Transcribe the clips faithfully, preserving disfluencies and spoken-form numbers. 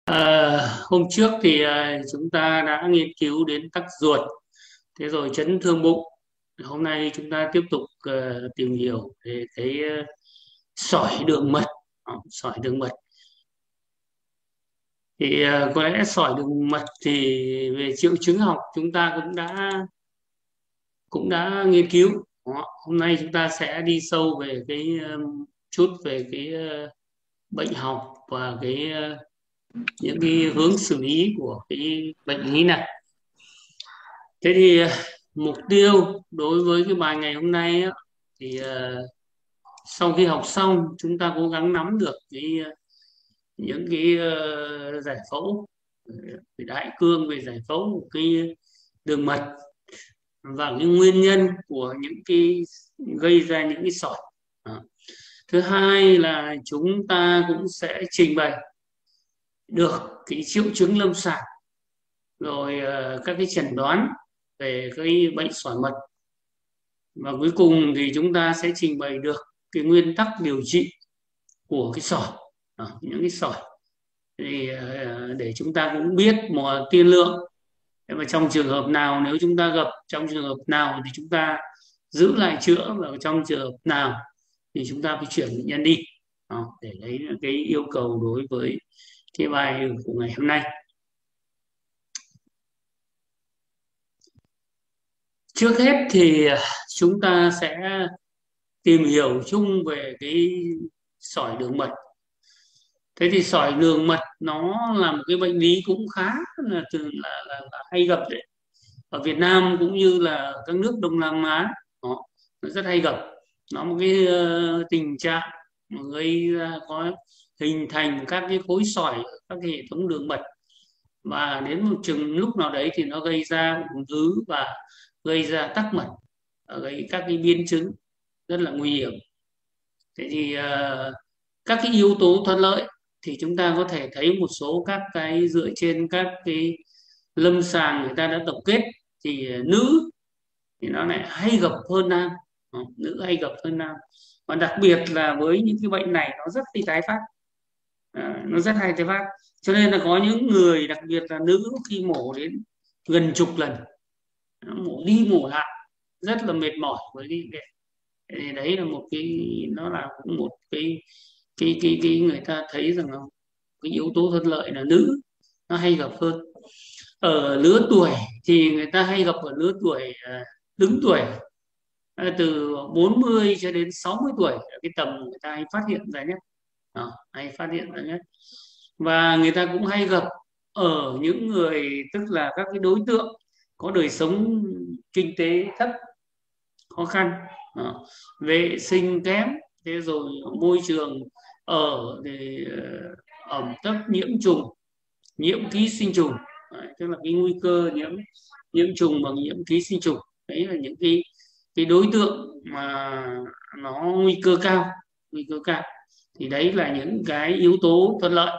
À, hôm trước thì à, chúng ta đã nghiên cứu đến tắc ruột, thế rồi chấn thương bụng. Hôm nay chúng ta tiếp tục à, tìm hiểu về cái à, sỏi đường mật. Đó, sỏi đường mật thì à, có lẽ sỏi đường mật thì về triệu chứng học chúng ta cũng đã cũng đã nghiên cứu. Đó, hôm nay chúng ta sẽ đi sâu về cái um, chút về cái à, bệnh học và cái à, những cái hướng xử lý của cái bệnh lý này. Thế thì ờ, mục tiêu đối với cái bài ngày hôm nay á, thì ờ, sau khi học xong chúng ta cố gắng nắm được cái ờ, những cái ờ, giải phẫu ờ, về đại cương, về giải phẫu của cái đường mật và cái nguyên nhân của những cái gây ra những cái sỏi. Đó. Thứ hai là chúng ta cũng sẽ trình bày được cái triệu chứng lâm sàng, rồi ờ, các cái chẩn đoán về cái bệnh sỏi mật, và cuối cùng thì chúng ta sẽ trình bày được cái nguyên tắc điều trị của cái sỏi. À, những cái sỏi thì ờ, để chúng ta cũng biết một tiên lượng. Thế mà trong trường hợp nào nếu chúng ta gặp, trong trường hợp nào thì chúng ta giữ lại chữa, và trong trường hợp nào thì chúng ta phải chuyển bệnh nhân đi. Đó, để đấy là cái yêu cầu đối với cái bài của ngày hôm nay. Trước hết thì ờ, chúng ta sẽ tìm hiểu chung về cái sỏi đường mật. Thế thì sỏi đường mật nó là một cái bệnh lý cũng khá là từ là, là, là hay gặp đấy, ở Việt Nam cũng như là các nước Đông Nam Á. Đó, nó rất hay gặp. Nó một cái ờ, tình trạng mà gây ra có hình thành các cái khối sỏi ở các cái hệ thống đường mật, và đến một chừng lúc nào đấy thì nó gây ra ung thư và gây ra tắc mật, ờ, gây các cái biến chứng rất là nguy hiểm. Thế thì ờ, các cái yếu tố thuận lợi thì chúng ta có thể thấy một số các cái dựa trên các cái lâm sàng người ta đã tổng kết, thì nữ thì nó lại hay gặp hơn nam. Ờ, nữ hay gặp hơn nam, và đặc biệt là với những cái bệnh này nó rất hay tái phát. À, nó rất hay tái phát, cho nên là có những người đặc biệt là nữ khi mổ đến gần chục lần, mổ đi mổ lại rất là mệt mỏi với cái thì đấy là một cái, nó là cũng một cái cái cái cái người ta thấy rằng là cái yếu tố thuận lợi là nữ nó hay gặp hơn. Ở lứa tuổi thì người ta hay gặp ở lứa tuổi à, đứng tuổi, à, từ bốn mươi cho đến sáu mươi tuổi, ở cái tầm người ta hay phát hiện ra nhất. Đó, hay phát hiện ra nhất. Và người ta cũng hay gặp ở những người, tức là các cái đối tượng có đời sống kinh tế thấp, khó khăn. Đó, vệ sinh kém, thế rồi môi trường ở thì ờ, ẩm thấp, nhiễm trùng, nhiễm ký sinh trùng. Đấy, tức là cái nguy cơ nhiễm nhiễm trùng bằng nhiễm ký sinh trùng. Đấy là những cái cái đối tượng mà nó nguy cơ cao, nguy cơ cao. Thì đấy là những cái yếu tố thuận lợi.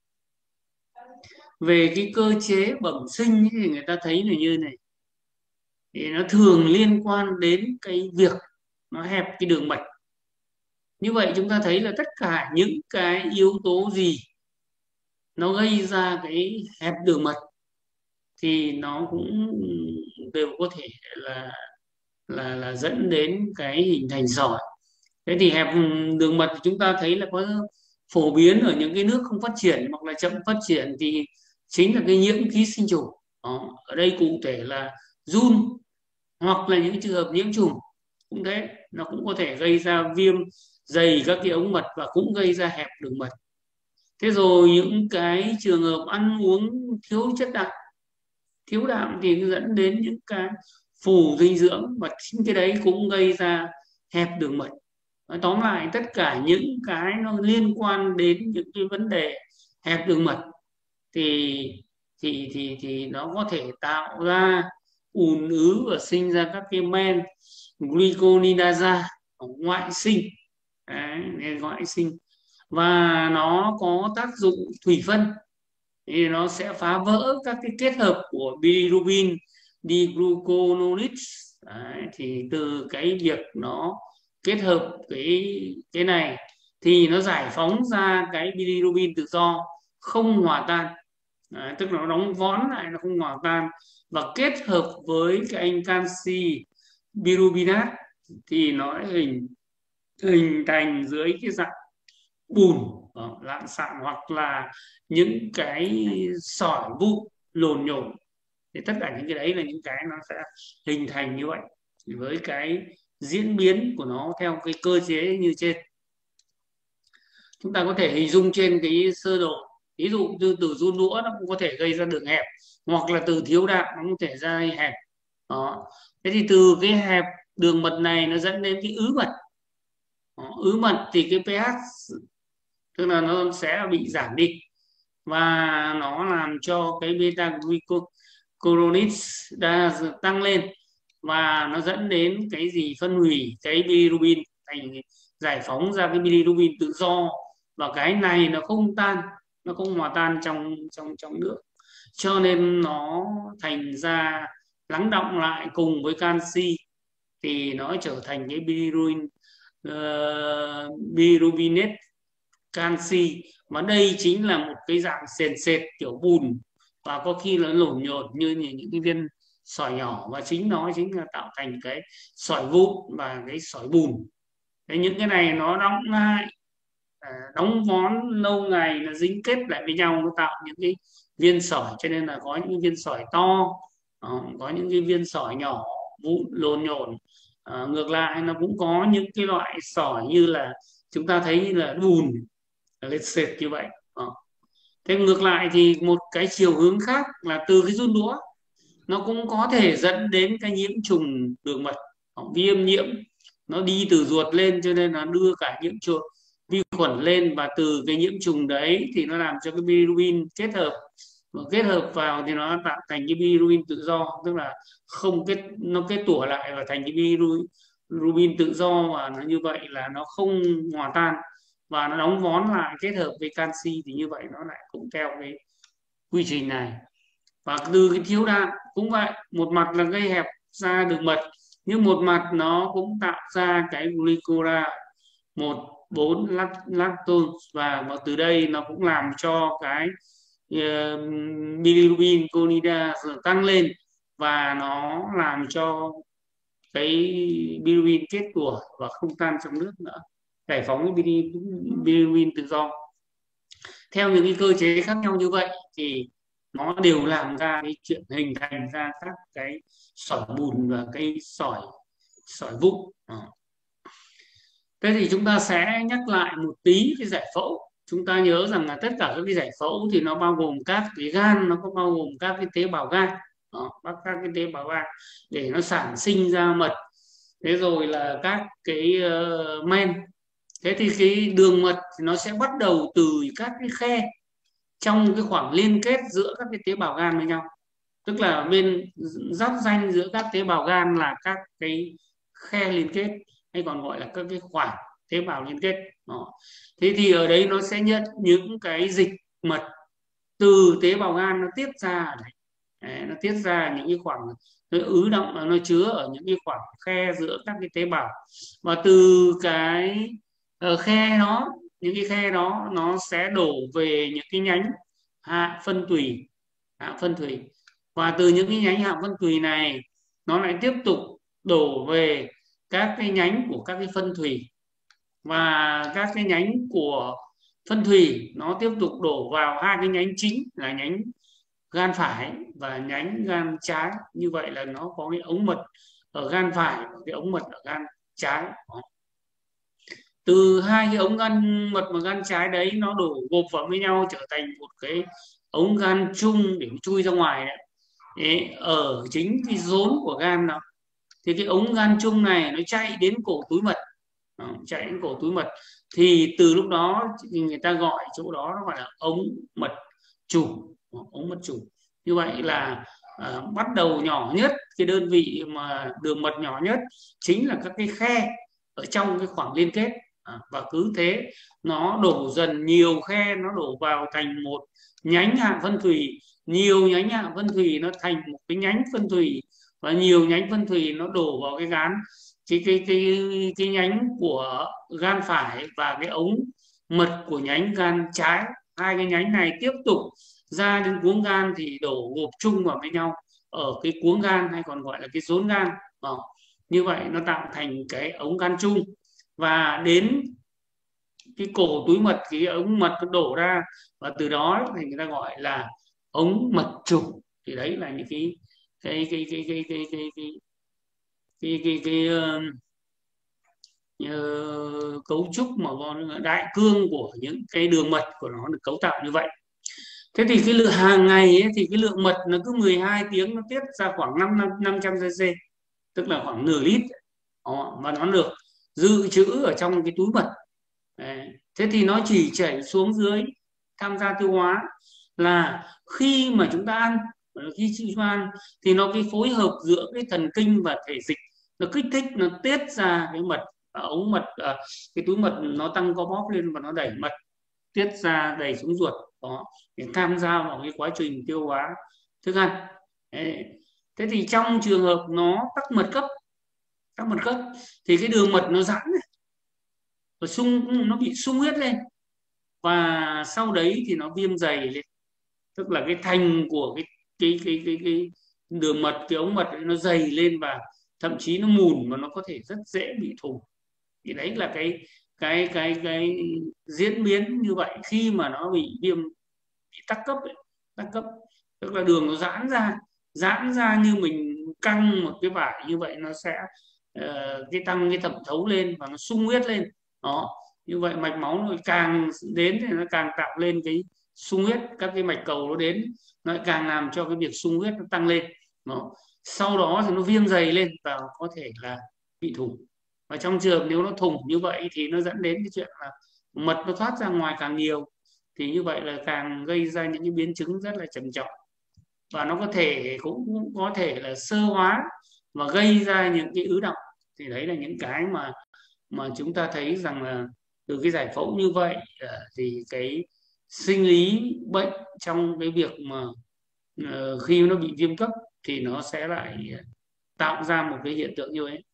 Về cái cơ chế bẩm sinh thì người ta thấy là như này, thì nó thường liên quan đến cái việc nó hẹp cái đường mật. Như vậy chúng ta thấy là tất cả những cái yếu tố gì nó gây ra cái hẹp đường mật thì nó cũng đều có thể là là là dẫn đến cái hình thành sỏi. Thế thì hẹp đường mật chúng ta thấy là có phổ biến ở những cái nước không phát triển hoặc là chậm phát triển, thì chính là cái nhiễm ký sinh trùng. Đó, ở đây cụ thể là giun, hoặc là những trường hợp nhiễm trùng cũng thế, nó cũng có thể gây ra viêm dày các cái ống mật và cũng gây ra hẹp đường mật. Thế rồi những cái trường hợp ăn uống thiếu chất đạm, thiếu đạm thì dẫn đến những cái phù dinh dưỡng, và chính cái đấy cũng gây ra hẹp đường mật. Nói tóm lại tất cả những cái nó liên quan đến những cái vấn đề hẹp đường mật thì thì thì thì nó có thể tạo ra ùn ứ và sinh ra các cái men glucosidase ngoại sinh. Đấy, ngoại sinh, và nó có tác dụng thủy phân, thì nó sẽ phá vỡ các cái kết hợp của bilirubin, digluconolate. Đấy, thì từ cái việc nó kết hợp cái cái này thì nó giải phóng ra cái bilirubin tự do, không hòa tan. Đấy, tức là nó đóng vón lại, nó không hòa tan, và kết hợp với cái anh canxi birubinat thì nó hình hình thành dưới cái dạng bùn ờ, lạng sạng, hoặc là những cái sỏi vụn lồn nhồn. Thì tất cả những cái đấy là những cái nó sẽ hình thành như vậy với cái diễn biến của nó theo cái cơ chế như trên. Chúng ta có thể hình dung trên cái sơ đồ, ví dụ như từ run đũa nó cũng có thể gây ra đường hẹp, hoặc là từ thiếu đạm nó có thể ra hẹp đó. Thế thì từ cái hẹp đường mật này nó dẫn đến cái ứ mật. Đó, ứ mật thì cái pH tức là nó sẽ bị giảm đi, và nó làm cho cái beta glucuronide tăng lên, và nó dẫn đến cái gì, phân hủy cái bilirubin, thành giải phóng ra cái bilirubin tự do, và cái này nó không tan, nó không hòa tan trong trong trong nước, cho nên nó thành ra lắng đọng lại cùng với canxi, thì nó trở thành cái bilirubin uh, bilirubinate canxi. Mà đây chính là một cái dạng sền sệt kiểu bùn, và có khi là lổn nhổn như những cái viên sỏi nhỏ, và chính nó chính là tạo thành cái sỏi vụn và cái sỏi bùn. Thế những cái này nó đóng lại, à, đóng vón lâu ngày, nó dính kết lại với nhau, nó tạo những cái viên sỏi, cho nên là có những viên sỏi to, ờ, có những cái viên sỏi nhỏ vụn lồn nhổn. À, ngược lại nó cũng có những cái loại sỏi như là chúng ta thấy như là bùn lên sệt như vậy. Ờ. Thế ngược lại thì một cái chiều hướng khác là từ cái run đũa nó cũng có thể dẫn đến cái nhiễm trùng đường mật, hoặc viêm nhiễm, nó đi từ ruột lên, cho nên là đưa cả nhiễm trùng vi khuẩn lên, và từ cái nhiễm trùng đấy thì nó làm cho cái bilirubin kết hợp, và kết hợp vào thì nó tạo thành cái bilirubin tự do, tức là không kết, nó kết tủa lại và thành cái bilirubin tự do, và nó như vậy là nó không hòa tan, và nó đóng vón lại kết hợp với canxi, thì như vậy nó lại cũng theo cái quy trình này. Và từ cái thiếu đạm cũng vậy, một mặt là gây hẹp ra đường mật, nhưng một mặt nó cũng tạo ra cái glycora một bốn lactose, và từ đây nó cũng làm cho cái uh, bilirubin conida tăng lên, và nó làm cho cái bilirubin kết tủa và không tan trong nước nữa, giải phóng cái bilirubin tự do. Theo những cái cơ chế khác nhau như vậy thì nó đều làm ra cái chuyện hình thành ra các cái sỏi bùn và cái sỏi sỏi vụn. Thế thì chúng ta sẽ nhắc lại một tí cái giải phẫu. Chúng ta nhớ rằng là tất cả các cái giải phẫu thì nó bao gồm các cái gan, nó có bao gồm các cái tế bào gan, đó, các cái tế bào gan để nó sản sinh ra mật. Thế rồi là các cái uh, men. Thế thì cái đường mật thì nó sẽ bắt đầu từ các cái khe trong cái khoảng liên kết giữa các cái tế bào gan với nhau, tức là bên giáp ranh giữa các tế bào gan là các cái khe liên kết, hay còn gọi là các cái khoảng tế bào liên kết. Đó. Thế thì ở đấy nó sẽ nhận những cái dịch mật từ tế bào gan, nó tiết ra ở đấy. Đấy, nó tiết ra những cái khoảng, nó ứ động, nó chứa ở những cái khoảng khe giữa các cái tế bào, và từ cái uh, khe đó, những cái khe đó nó sẽ đổ về những cái nhánh hạ phân tùy, hạ phân tùy, và từ những cái nhánh hạ phân tùy này nó lại tiếp tục đổ về các cái nhánh của các cái phân thủy, và các cái nhánh của phân thủy nó tiếp tục đổ vào hai cái nhánh chính là nhánh gan phải và nhánh gan trái. Như vậy là nó có cái ống mật ở gan phải và cái ống mật ở gan trái. Đó. Từ hai cái ống gan mật và gan trái đấy nó đổ gộp vào với nhau trở thành một cái ống gan chung để chui ra ngoài đấy. Đấy, ở chính cái rốn của gan đó thì cái ống gan chung này nó chạy đến cổ túi mật. Đó, chạy đến cổ túi mật thì từ lúc đó thì người ta gọi chỗ đó nó gọi là ống mật chủ, ống mật chủ. Như vậy là à, bắt đầu nhỏ nhất, cái đơn vị mà đường mật nhỏ nhất chính là các cái khe ở trong cái khoảng liên kết, à, và cứ thế nó đổ dần nhiều khe, nó đổ vào thành một nhánh hạ phân thủy, nhiều nhánh hạ phân thủy nó thành một cái nhánh phân thủy, và nhiều nhánh phân thủy nó đổ vào cái gan, cái cái cái cái nhánh của gan phải và cái ống mật của nhánh gan trái. hai cái nhánh này tiếp tục ra đến cuống gan thì đổ gộp chung vào với nhau ở cái cuống gan, hay còn gọi là cái rốn gan. Ờ, như vậy nó tạo thành cái ống gan chung, và đến cái cổ túi mật thì cái ống mật nó đổ ra, và từ đó thì người ta gọi là ống mật trùng. Thì đấy là những cái cái cái cái cái cái cái cái cái, cái, cái, ờ, ờ, cấu trúc mà con đại cương của những cái đường mật của nó được cấu tạo như vậy. Thế thì cái lượng hàng ngày ấy, thì cái lượng mật nó cứ mười hai tiếng nó tiết ra khoảng năm năm trăm cc, tức là khoảng nửa lít. Đó, và nó được dự trữ ở trong cái túi mật. Đấy. Thế thì nó chỉ chảy xuống dưới tham gia tiêu hóa, là khi mà chúng ta ăn, khi chúng ta ăn thì nó cái phối hợp giữa cái thần kinh và thể dịch, nó kích thích, nó tiết ra cái mật, à, ống mật, à, cái túi mật nó tăng co bóp lên và nó đẩy mật tiết ra đầy xuống ruột đó, để tham gia vào cái quá trình tiêu hóa thức ăn. Đấy. Thế thì trong trường hợp nó tắc mật cấp, tắc mật cấp thì cái đường mật nó giãn và sung, nó bị sung huyết lên, và sau đấy thì nó viêm dày lên, tức là cái thành của cái cái cái cái, cái đường mật, cái ống mật ấy, nó dày lên và thậm chí nó mùn và nó có thể rất dễ bị thủng. Thì đấy là cái cái cái cái diễn biến như vậy khi mà nó bị viêm, bị tắc cấp ấy. Tắc cấp tức là đường nó giãn ra, giãn ra như mình căng một cái vải như vậy, nó sẽ uh, cái tăng cái thẩm thấu lên và nó sung huyết lên đó. Như vậy mạch máu nó càng đến thì nó càng tạo lên cái sung huyết, các cái mạch cầu nó đến nó càng làm cho cái việc sung huyết nó tăng lên đó. Sau đó thì nó viêm dày lên và có thể là bị thủng, và trong trường nếu nó thủng như vậy thì nó dẫn đến cái chuyện là mật nó thoát ra ngoài càng nhiều, thì như vậy là càng gây ra những cái biến chứng rất là trầm trọng, và nó có thể cũng, cũng có thể là sơ hóa và gây ra những cái ứ đọng. Thì đấy là những cái mà mà chúng ta thấy rằng là từ cái giải phẫu như vậy thì cái sinh lý bệnh trong cái việc mà uh, khi nó bị viêm cấp thì nó sẽ lại tạo ra một cái hiện tượng như thế.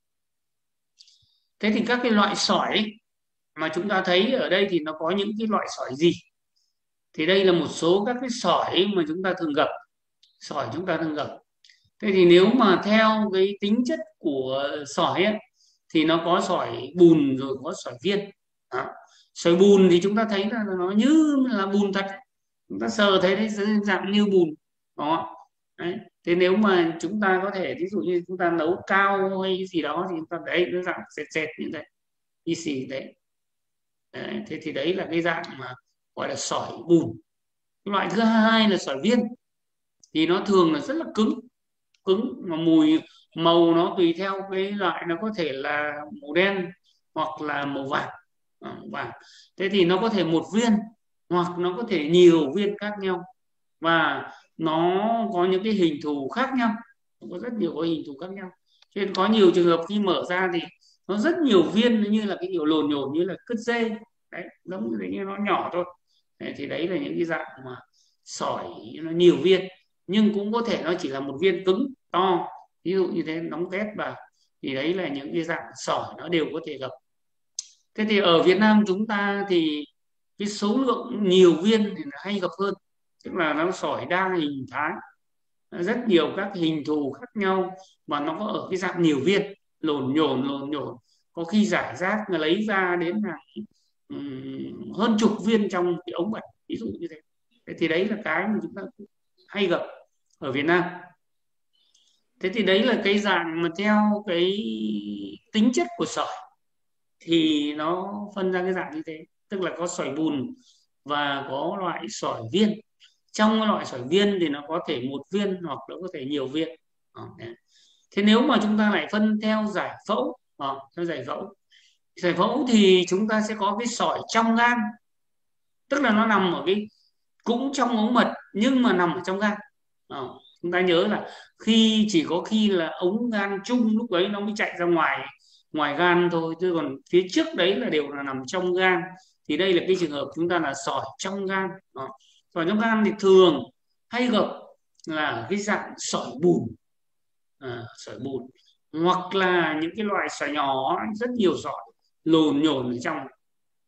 Thế thì các cái loại sỏi mà chúng ta thấy ở đây thì nó có những cái loại sỏi gì? Thì đây là một số các cái sỏi mà chúng ta thường gặp, sỏi chúng ta thường gặp. Thế thì nếu mà theo cái tính chất của sỏi ấy, thì nó có sỏi bùn rồi có sỏi viên. Đó. Sỏi bùn thì chúng ta thấy là nó như là bùn thật, chúng ta sờ thấy đấy, dạng như bùn đó. Đấy. Thế nếu mà chúng ta có thể ví dụ như chúng ta nấu cao hay gì đó thì chúng ta đấy nó dạng sệt sệt như thế, y xì đấy. Đấy. Thế thì đấy là cái dạng mà gọi là sỏi bùn. Cái loại thứ hai là sỏi viên, thì nó thường là rất là cứng, cứng mà mùi màu nó tùy theo cái loại, nó có thể là màu đen hoặc là màu vàng. À, vàng. Thế thì nó có thể một viên hoặc nó có thể nhiều viên khác nhau, và nó có những cái hình thù khác nhau, nó có rất nhiều cái hình thù khác nhau. Cho nên có nhiều trường hợp khi mở ra thì nó rất nhiều viên, như là cái kiểu lồn nhồn như là cứt dê đấy, giống như nó nhỏ thôi. Đấy, thì đấy là những cái dạng mà sỏi nó nhiều viên, nhưng cũng có thể nó chỉ là một viên cứng to, ví dụ như thế, đóng két vào. Thì đấy là những cái dạng sỏi nó đều có thể gặp. Thế thì ở Việt Nam chúng ta thì cái số lượng nhiều viên thì hay gặp hơn, tức là nó sỏi đa hình thái, rất nhiều các hình thù khác nhau, và nó có ở cái dạng nhiều viên, lồn nhồn lồn nhồn, có khi giải rác mà lấy ra đến là um, hơn chục viên trong cái ống mật, ví dụ như thế. Thế thì đấy là cái mà chúng ta hay gặp ở Việt Nam. Thế thì đấy là cái dạng mà theo cái tính chất của sỏi thì nó phân ra cái dạng như thế, tức là có sỏi bùn và có loại sỏi viên. Trong cái loại sỏi viên thì nó có thể một viên hoặc nó có thể nhiều viên. Thế nếu mà chúng ta lại phân theo giải phẫu, à, theo giải phẫu giải phẫu thì chúng ta sẽ có cái sỏi trong gan, tức là nó nằm ở cái, cũng trong ống mật nhưng mà nằm ở trong gan. À, chúng ta nhớ là khi chỉ có khi là ống gan chung lúc đấy nó mới chạy ra ngoài, ngoài gan thôi, chứ còn phía trước đấy là đều là nằm trong gan. Thì đây là cái trường hợp chúng ta là sỏi trong gan. À, sỏi trong gan thì thường hay gặp là cái dạng sỏi bùn, à, sỏi bùn, hoặc là những cái loại sỏi nhỏ, rất nhiều sỏi lồn nhồn ở trong.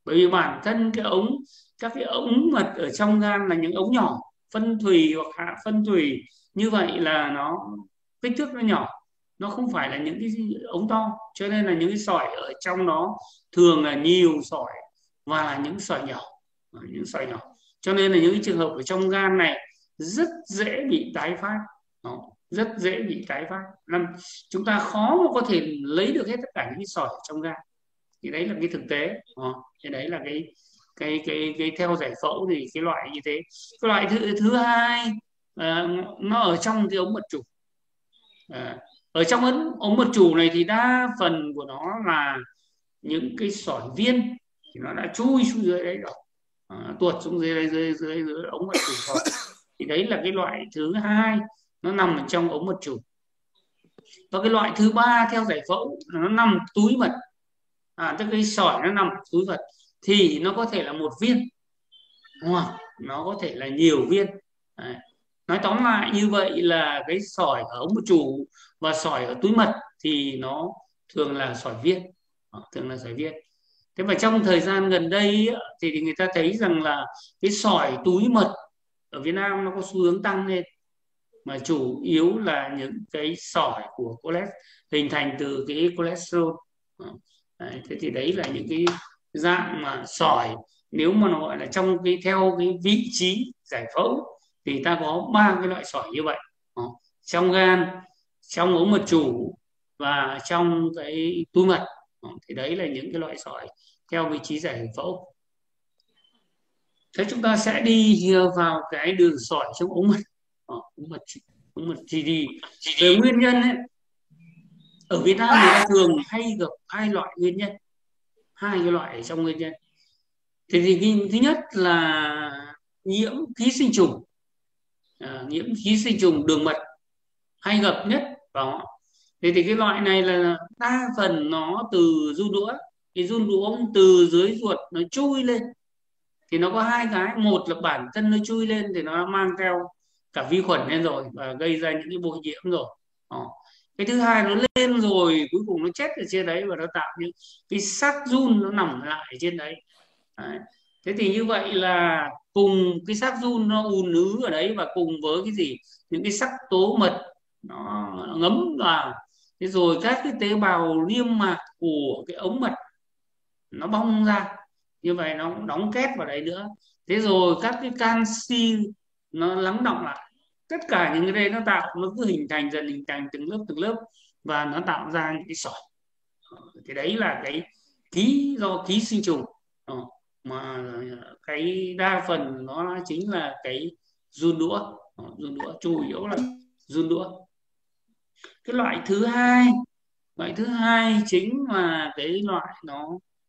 Bởi vì bản thân cái ống các cái ống mật ở trong gan là những ống nhỏ, phân thùy hoặc hạ phân thùy, như vậy là nó kích thước nó nhỏ, nó không phải là những cái ống to, cho nên là những cái sỏi ở trong nó thường là nhiều sỏi và là những sỏi nhỏ, những sỏi nhỏ, cho nên là những cái trường hợp ở trong gan này rất dễ bị tái phát. Đó, rất dễ bị tái phát, làm chúng ta khó mà có thể lấy được hết tất cả những cái sỏi ở trong gan. Thì đấy là cái thực tế. Đó, thì đấy là cái cái cái cái theo giải phẫu thì cái loại như thế. Cái loại thứ thứ hai, à, nó ở trong cái ống mật chủ. À, ở trong ống, ống mật chủ này thì đa phần của nó là những cái sỏi viên, thì nó đã chui xuống dưới đấy rồi, à, tuột xuống dưới, dưới dưới dưới ống mật chủ rồi. Thì đấy là cái loại thứ hai, nó nằm ở trong ống mật chủ. Và cái loại thứ ba theo giải phẫu là nó nằm túi mật, à, tức cái sỏi nó nằm túi mật, thì nó có thể là một viên hoặc nó có thể là nhiều viên. Đấy. Nói tóm lại như vậy là cái sỏi ở ống mật chủ và sỏi ở túi mật thì nó thường là sỏi viên. Đó, thường là sỏi viên. Thế mà trong thời gian gần đây thì, thì người ta thấy rằng là cái sỏi túi mật ở Việt Nam nó có xu hướng tăng lên, mà chủ yếu là những cái sỏi của cholesterol, hình thành từ cái cholesterol. Đấy, thế thì đấy là những cái dạng mà sỏi, nếu mà nó gọi là trong cái theo cái vị trí giải phẫu thì ta có ba cái loại sỏi như vậy. Đó. Trong gan, trong ống mật chủ và trong cái túi mật. Đó. Thì đấy là những cái loại sỏi theo vị trí giải phẫu. Thế chúng ta sẽ đi vào cái đường sỏi trong ống mật. Đó, ống mật ống mật thì đi về nguyên nhân ấy, ở Việt Nam người ta thường hay gặp hai loại nguyên nhân, hai cái loại ở trong nguyên nhân. Thì, thì cái, thứ nhất là nhiễm ký sinh trùng, à, nhiễm ký sinh trùng đường mật hay gặp nhất đó. Thì, thì cái loại này là đa phần nó từ giun đũa, cái giun đũa từ dưới ruột nó chui lên, thì nó có hai cái, một là bản thân nó chui lên thì nó mang theo cả vi khuẩn lên rồi và gây ra những cái bội nhiễm rồi. Đó. Cái thứ hai nó lên rồi cuối cùng nó chết ở trên đấy và nó tạo những cái xác giun nó nằm lại ở trên đấy. Đấy. Thế thì như vậy là cùng cái xác giun nó ùn ứ ở đấy và cùng với cái gì, những cái sắc tố mật nó, nó ngấm vào, thế rồi các cái tế bào niêm mạc của cái ống mật nó bong ra, như vậy nó cũng đóng két vào đấy nữa. Thế rồi các cái canxi nó lắng đọng lại, tất cả những cái đây nó tạo, nó cứ hình thành dần, hình thành từng lớp từng lớp và nó tạo ra những cái sỏi. Thì đấy là cái ký do ký sinh trùng. Đó. Mà cái đa phần nó chính là cái giun đũa. Đó, giun đũa chủ yếu là giun đũa. Cái loại thứ hai, loại thứ hai chính là cái loại nó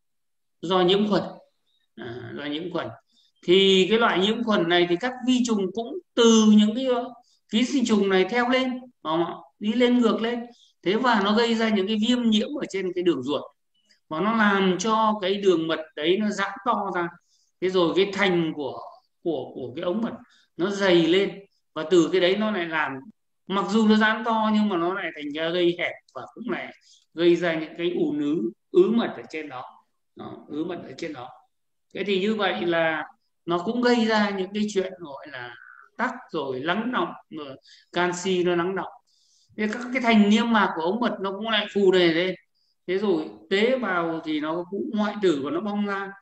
do nhiễm khuẩn, à, do nhiễm khuẩn. Thì cái loại nhiễm khuẩn này thì các vi trùng cũng từ những cái ký sinh trùng này theo lên, đi lên ngược lên, thế và nó gây ra những cái viêm nhiễm ở trên cái đường ruột, và nó làm cho cái đường mật đấy nó giãn to ra, thế rồi cái thành của của của cái ống mật nó dày lên, và từ cái đấy nó lại làm, mặc dù nó giãn to nhưng mà nó lại thành ra gây hẹp và cũng lại gây ra những cái ù ứ ứ mật ở trên đó. Đó, ứ mật ở trên đó. Thế thì như vậy là nó cũng gây ra những cái chuyện gọi là tắc rồi lắng đọng, rồi canxi nó lắng đọng, thế các cái thành niêm mạc của ống mật nó cũng lại phù đề lên, thế rồi tế bào thì nó cũng hoại tử và nó bong ra,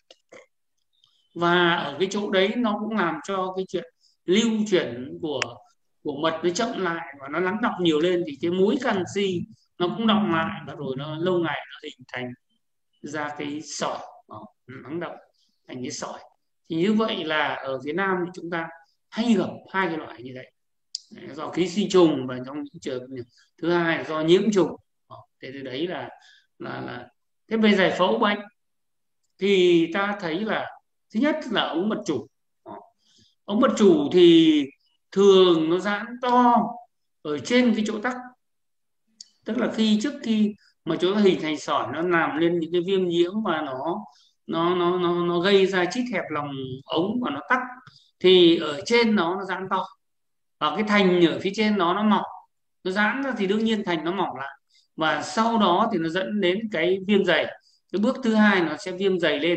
và ở cái chỗ đấy nó cũng làm cho cái chuyện lưu chuyển của của mật nó chậm lại và nó lắng đọng nhiều lên, thì cái muối canxi nó cũng đọng lại và rồi nó lâu ngày nó hình thành ra cái sỏi, đó, lắng đọng thành cái sỏi. Thì như vậy là ở Việt Nam thì chúng ta hay gặp hai cái loại như vậy, do ký sinh trùng, và trong những trường thứ hai là do nhiễm trùng. Thế thì đấy là là là thế về giải phẫu bệnh thì ta thấy là thứ nhất là ống mật chủ. Ống mật chủ thì thường nó giãn to ở trên cái chỗ tắc, tức là khi trước khi mà chỗ hình thành sỏi nó làm lên những cái viêm nhiễm và nó nó nó nó nó gây ra chít hẹp lòng ống và nó tắc, thì ở trên nó nó giãn to, và cái thành ở phía trên nó nó mỏng, nó giãn ra thì đương nhiên thành nó mỏng lại, và sau đó thì nó dẫn đến cái viêm dày. Cái bước thứ hai nó sẽ viêm dày lên,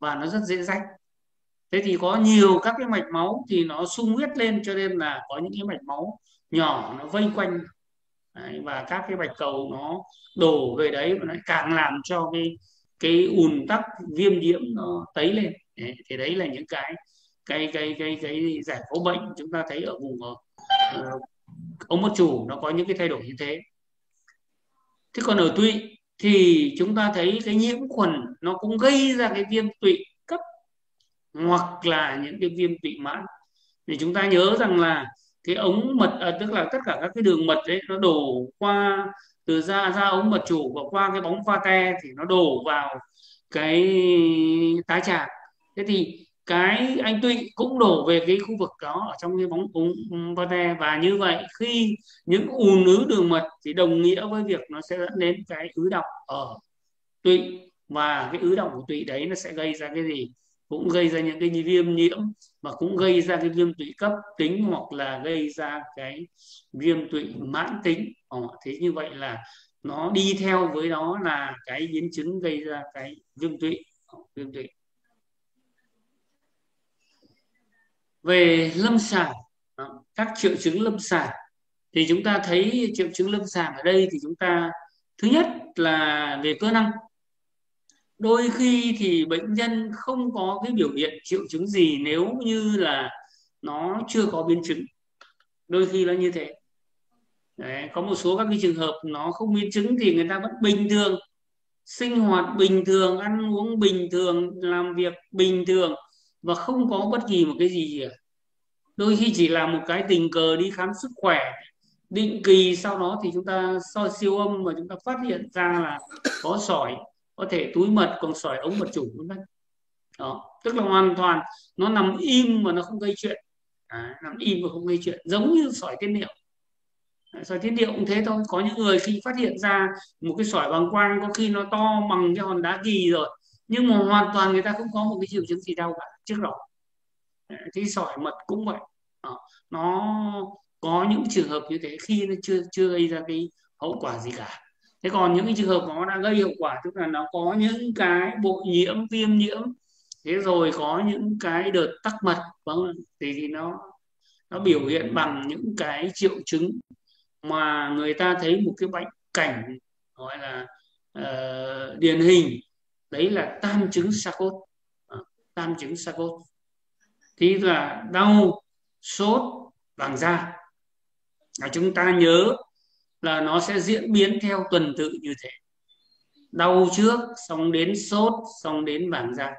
và nó rất dễ rách. Thế thì có nhiều các cái mạch máu thì nó sung huyết lên, cho nên là có những cái mạch máu nhỏ nó vây quanh. Đấy, và các cái bạch cầu nó đổ về đấy, và nó càng làm cho cái cái ùn tắc viêm nhiễm nó tấy lên. Đấy, thì đấy là những cái cái cái cái cái giải phẫu bệnh chúng ta thấy ở vùng uh, ống mật chủ nó có những cái thay đổi như thế. Thế còn ở tụy thì chúng ta thấy cái nhiễm khuẩn nó cũng gây ra cái viêm tụy cấp hoặc là những cái viêm tụy mãn. Thì chúng ta nhớ rằng là cái ống mật à, tức là tất cả các cái đường mật đấy nó đổ qua từ ra ra ống mật chủ và qua cái bóng pate thì nó đổ vào cái tái tràng. Thế thì cái anh tụy cũng đổ về cái khu vực đó ở trong cái bóng ống pate, và như vậy khi những ùn ứ đường mật thì đồng nghĩa với việc nó sẽ dẫn đến cái ứ đọng ở tụy, và cái ứ đọng của tụy đấy nó sẽ gây ra cái gì, cũng gây ra những cái viêm nhiễm, và cũng gây ra cái viêm tụy cấp tính hoặc là gây ra cái viêm tụy mãn tính. Ờ, thế như vậy là nó đi theo với đó là cái biến chứng gây ra cái viêm tụy. Ờ, viêm tụy về lâm sàng, đó, các triệu chứng lâm sàng thì chúng ta thấy triệu chứng lâm sàng ở đây thì chúng ta thứ nhất là về cơ năng. Đôi khi thì bệnh nhân không có cái biểu hiện triệu chứng gì nếu như là nó chưa có biến chứng, đôi khi nó như thế. Đấy, có một số các cái trường hợp nó không biến chứng thì người ta vẫn bình thường, sinh hoạt bình thường, ăn uống bình thường, làm việc bình thường và không có bất kỳ một cái gì cả. Đôi khi chỉ là một cái tình cờ đi khám sức khỏe định kỳ, sau đó thì chúng ta soi siêu âm và chúng ta phát hiện ra là có sỏi, có thể túi mật, còn sỏi ống mật chủ vân vân. Đó, tức là hoàn toàn nó nằm im mà nó không gây chuyện. À, nằm im mà không gây chuyện, giống như sỏi tiết niệu. À, sỏi tiết niệu cũng thế thôi. Có những người khi phát hiện ra một cái sỏi bàng quang có khi nó to bằng cái hòn đá kỳ rồi, nhưng mà hoàn toàn người ta không có một cái triệu chứng gì đau cả trước đó. Cái sỏi mật cũng vậy. Đó, nó có những trường hợp như thế khi nó chưa chưa gây ra cái hậu quả gì cả. Thế còn những cái trường hợp nó đã gây hậu quả, tức là nó có những cái bội nhiễm, viêm nhiễm, thế rồi có những cái đợt tắc mật, vâng, thì, thì nó nó biểu hiện bằng những cái triệu chứng mà người ta thấy một cái bệnh cảnh gọi là uh, điển hình, đấy là tam chứng Charcot. uh, tam chứng Charcot thì là đau, sốt, vàng da. Và chúng ta nhớ là nó sẽ diễn biến theo tuần tự như thế, đau trước, xong đến sốt, xong đến vàng da.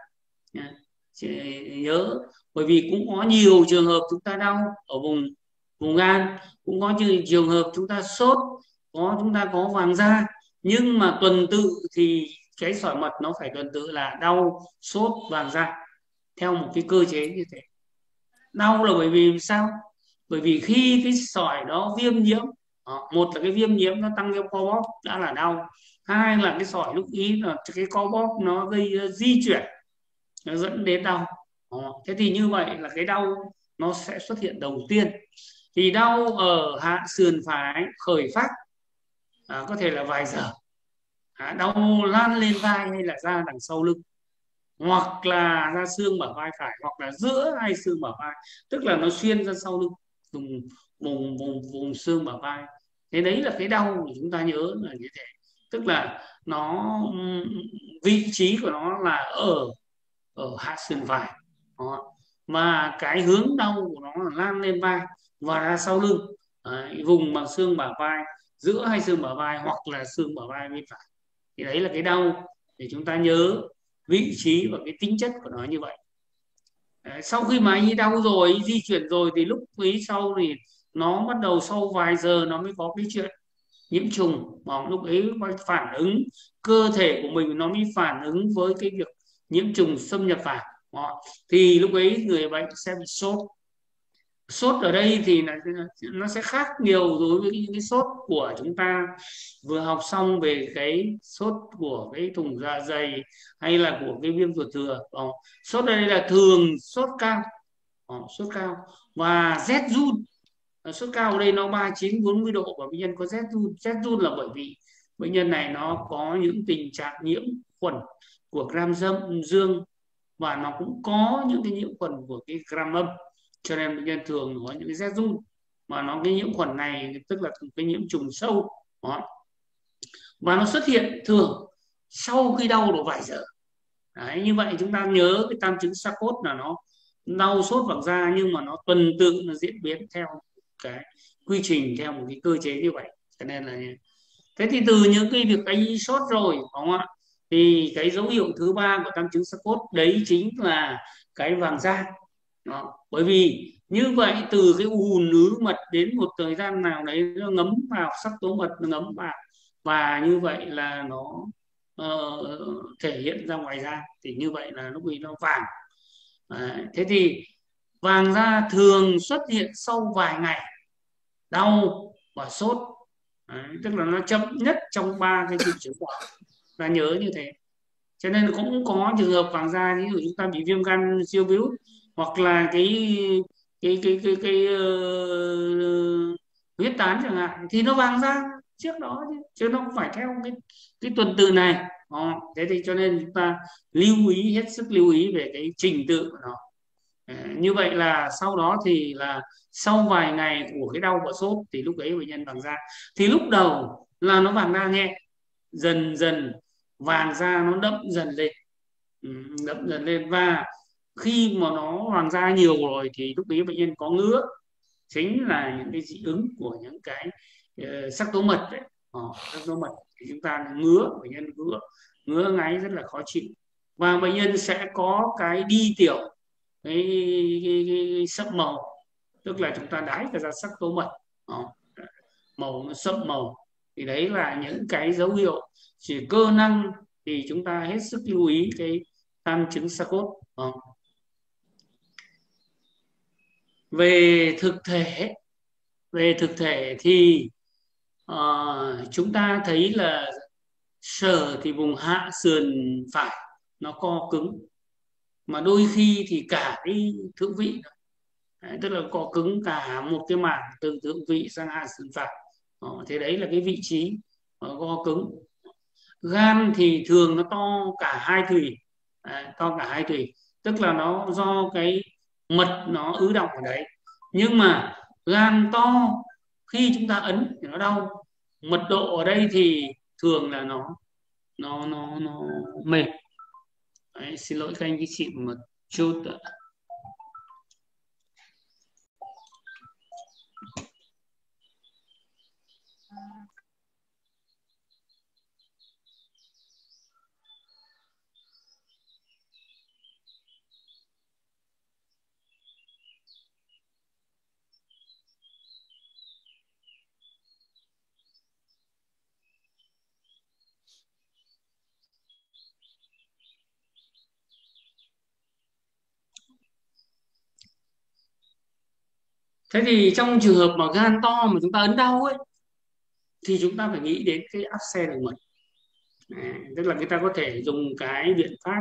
Chị nhớ, bởi vì cũng có nhiều trường hợp chúng ta đau ở vùng vùng gan, cũng có nhiều trường hợp chúng ta sốt, có chúng ta có vàng da, nhưng mà tuần tự thì cái sỏi mật nó phải tuần tự là đau, sốt, vàng da theo một cái cơ chế như thế. Đau là bởi vì sao? Bởi vì khi cái sỏi đó viêm nhiễm, một là cái viêm nhiễm nó tăng theo co bóp đã là đau, hai là cái sỏi lúc ý là cái co bóp nó gây di chuyển, nó dẫn đến đau. Thế thì như vậy là cái đau nó sẽ xuất hiện đầu tiên. Thì đau ở hạ sườn phải khởi phát à, có thể là vài giờ, à, đau lan lên vai hay là ra đằng sau lưng, hoặc là ra xương bả vai phải, hoặc là giữa hai xương bả vai, tức là nó xuyên ra sau lưng, vùng vùng vùng vùng xương bả vai. Thế đấy là cái đau của chúng ta nhớ là như thế, tức là nó vị trí của nó là ở ở hạ sườn phải. Đó. Và cái hướng đau của nó là lan lên vai và ra sau lưng. Đấy, vùng bằng xương bả vai, giữa hai xương bả vai hoặc là xương bả vai bên phải. Thì đấy là cái đau để chúng ta nhớ vị trí và cái tính chất của nó như vậy. Đấy, sau khi mà anh ấy đau rồi, di chuyển rồi thì lúc ấy sau thì nó bắt đầu sau vài giờ nó mới có cái chuyện nhiễm trùng, mà lúc ấy phản ứng cơ thể của mình nó mới phản ứng với cái việc nhiễm trùng xâm nhập vào. Đó. Thì lúc ấy người bệnh sẽ bị sốt. Sốt ở đây thì là nó sẽ khác nhiều đối với những cái sốt của chúng ta vừa học xong về cái sốt của cái thùng dạ dày hay là của cái viêm ruột thừa. Đó. Sốt ở đây là thường sốt cao. Đó, sốt cao và rét run. Sốt cao ở đây nó ba mươi chín bốn mươi độ và bệnh nhân có rét run. Rét run là bởi vì bệnh nhân này nó có những tình trạng nhiễm khuẩn của gram dâm dương và nó cũng có những cái nhiễm khuẩn của cái gram âm, cho nên bệnh nhân thường có những cái rét run, mà nó cái nhiễm khuẩn này tức là cái nhiễm trùng sâu đó. Và nó xuất hiện thường sau khi đau độ vài giờ. Đấy, như vậy chúng ta nhớ cái tam chứng Charcot là nó đau sốt vàng da, nhưng mà nó tuần tự nó diễn biến theo cái quy trình, theo một cái cơ chế như vậy. Cho nên là thế thì từ những cái việc anh sốt rồi đúng không ạ, thì cái dấu hiệu thứ ba của tam chứng Charcot đấy chính là cái vàng da đó. Bởi vì như vậy từ cái ùn ứ mật đến một thời gian nào đấy nó ngấm vào sắc tố mật, nó ngấm vào, và như vậy là nó uh, thể hiện ra ngoài da, thì như vậy là lúc ấy nó vàng. Đấy. Thế thì vàng da thường xuất hiện sau vài ngày đau và sốt. Đấy. Tức là nó chậm nhất trong ba cái triệu chứng của ta nhớ như thế. Cho nên cũng có trường hợp vàng da, ví dụ chúng ta bị viêm gan siêu virus, hoặc là cái cái cái cái cái, uh, huyết tán chẳng hạn, thì nó vàng da trước đó chứ, chứ nó không phải theo cái cái tuần tự này. Đó. Thế thì cho nên chúng ta lưu ý, hết sức lưu ý về cái trình tự của nó. À, như vậy là sau đó thì là sau vài ngày của cái đau và sốt thì lúc ấy bệnh nhân vàng da, thì lúc đầu là nó vàng da nhẹ, dần dần vàng da nó đậm dần lên, ừ, đậm dần lên, và khi mà nó vàng da nhiều rồi thì lúc ấy bệnh nhân có ngứa, chính là những cái dị ứng của những cái uh, sắc tố mật đấy. Ờ, sắc tố mật thì chúng ta ngứa, bệnh nhân ngứa ngứa ngáy rất là khó chịu, và bệnh nhân sẽ có cái đi tiểu, cái, cái, cái, cái sậm màu, tức là chúng ta đái ra sắc tố mật. Đó. Màu nó sậm màu, thì đấy là những cái dấu hiệu chỉ cơ năng, thì chúng ta hết sức lưu ý cái tam chứng Charcot. Đó. Về thực thể về thực thể thì uh, chúng ta thấy là sờ thì vùng hạ sườn phải nó co cứng, mà đôi khi thì cả cái thượng vị. Đấy, tức là co cứng cả một cái mảng từ thượng vị sang hạ sườn phải. Đó, thế đấy là cái vị trí uh, co cứng. Gan thì thường nó to cả hai thùy. Đấy, to cả hai thùy, tức là nó do cái mật nó ứ đọng ở đấy, nhưng mà gan to khi chúng ta ấn thì nó đau. Mật độ ở đây thì thường là nó nó nó nó mềm. Đấy, xin lỗi các anh chị một chút ạ. Thế thì trong trường hợp mà gan to mà chúng ta ấn đau ấy, thì chúng ta phải nghĩ đến cái áp xe đường mật. À, tức là người ta có thể dùng cái biện pháp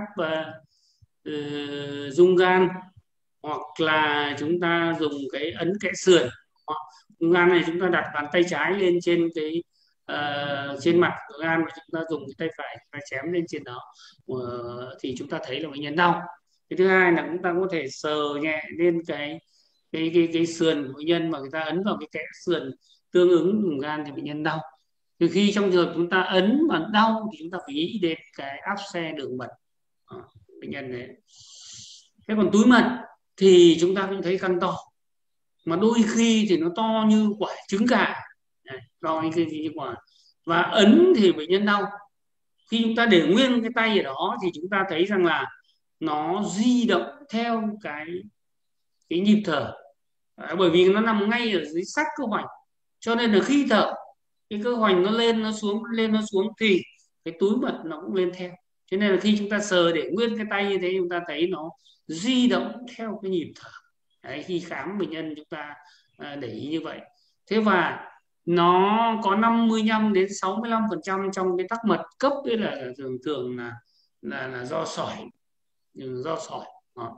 uh, uh, dung gan, hoặc là chúng ta dùng cái ấn kẽ sườn. Dung gan này chúng ta đặt bàn tay trái lên trên cái uh, trên mặt của gan, và chúng ta dùng cái tay phải chúng ta chém lên trên đó, uh, thì chúng ta thấy là bệnh nhân đau. Cái thứ hai là chúng ta có thể sờ nhẹ lên cái cái cái cái sườn của bệnh nhân, mà người ta ấn vào cái kẽ sườn tương ứng vùng gan thì bệnh nhân đau. Thì khi trong trường hợp chúng ta ấn mà đau thì chúng ta phải nghĩ đến cái áp xe đường mật à, bệnh nhân đấy. Thế còn túi mật thì chúng ta cũng thấy căng to, mà đôi khi thì nó to như quả trứng gà, to như như quả, và ấn thì bệnh nhân đau. Khi chúng ta để nguyên cái tay ở đó thì chúng ta thấy rằng là nó di động theo cái cái nhịp thở. À, bởi vì nó nằm ngay ở dưới sát cơ hoành, cho nên là khi thở cái cơ hoành nó lên nó xuống, lên nó xuống thì cái túi mật nó cũng lên theo. Cho nên là khi chúng ta sờ để nguyên cái tay như thế, chúng ta thấy nó di động theo cái nhịp thở. Đấy, khi khám bệnh nhân chúng ta à, để ý như vậy. Thế và nó có năm mươi lăm đến sáu mươi lăm phần trăm trong cái tắc mật cấp ấy là thường thường là là là do sỏi, do sỏi. Đó.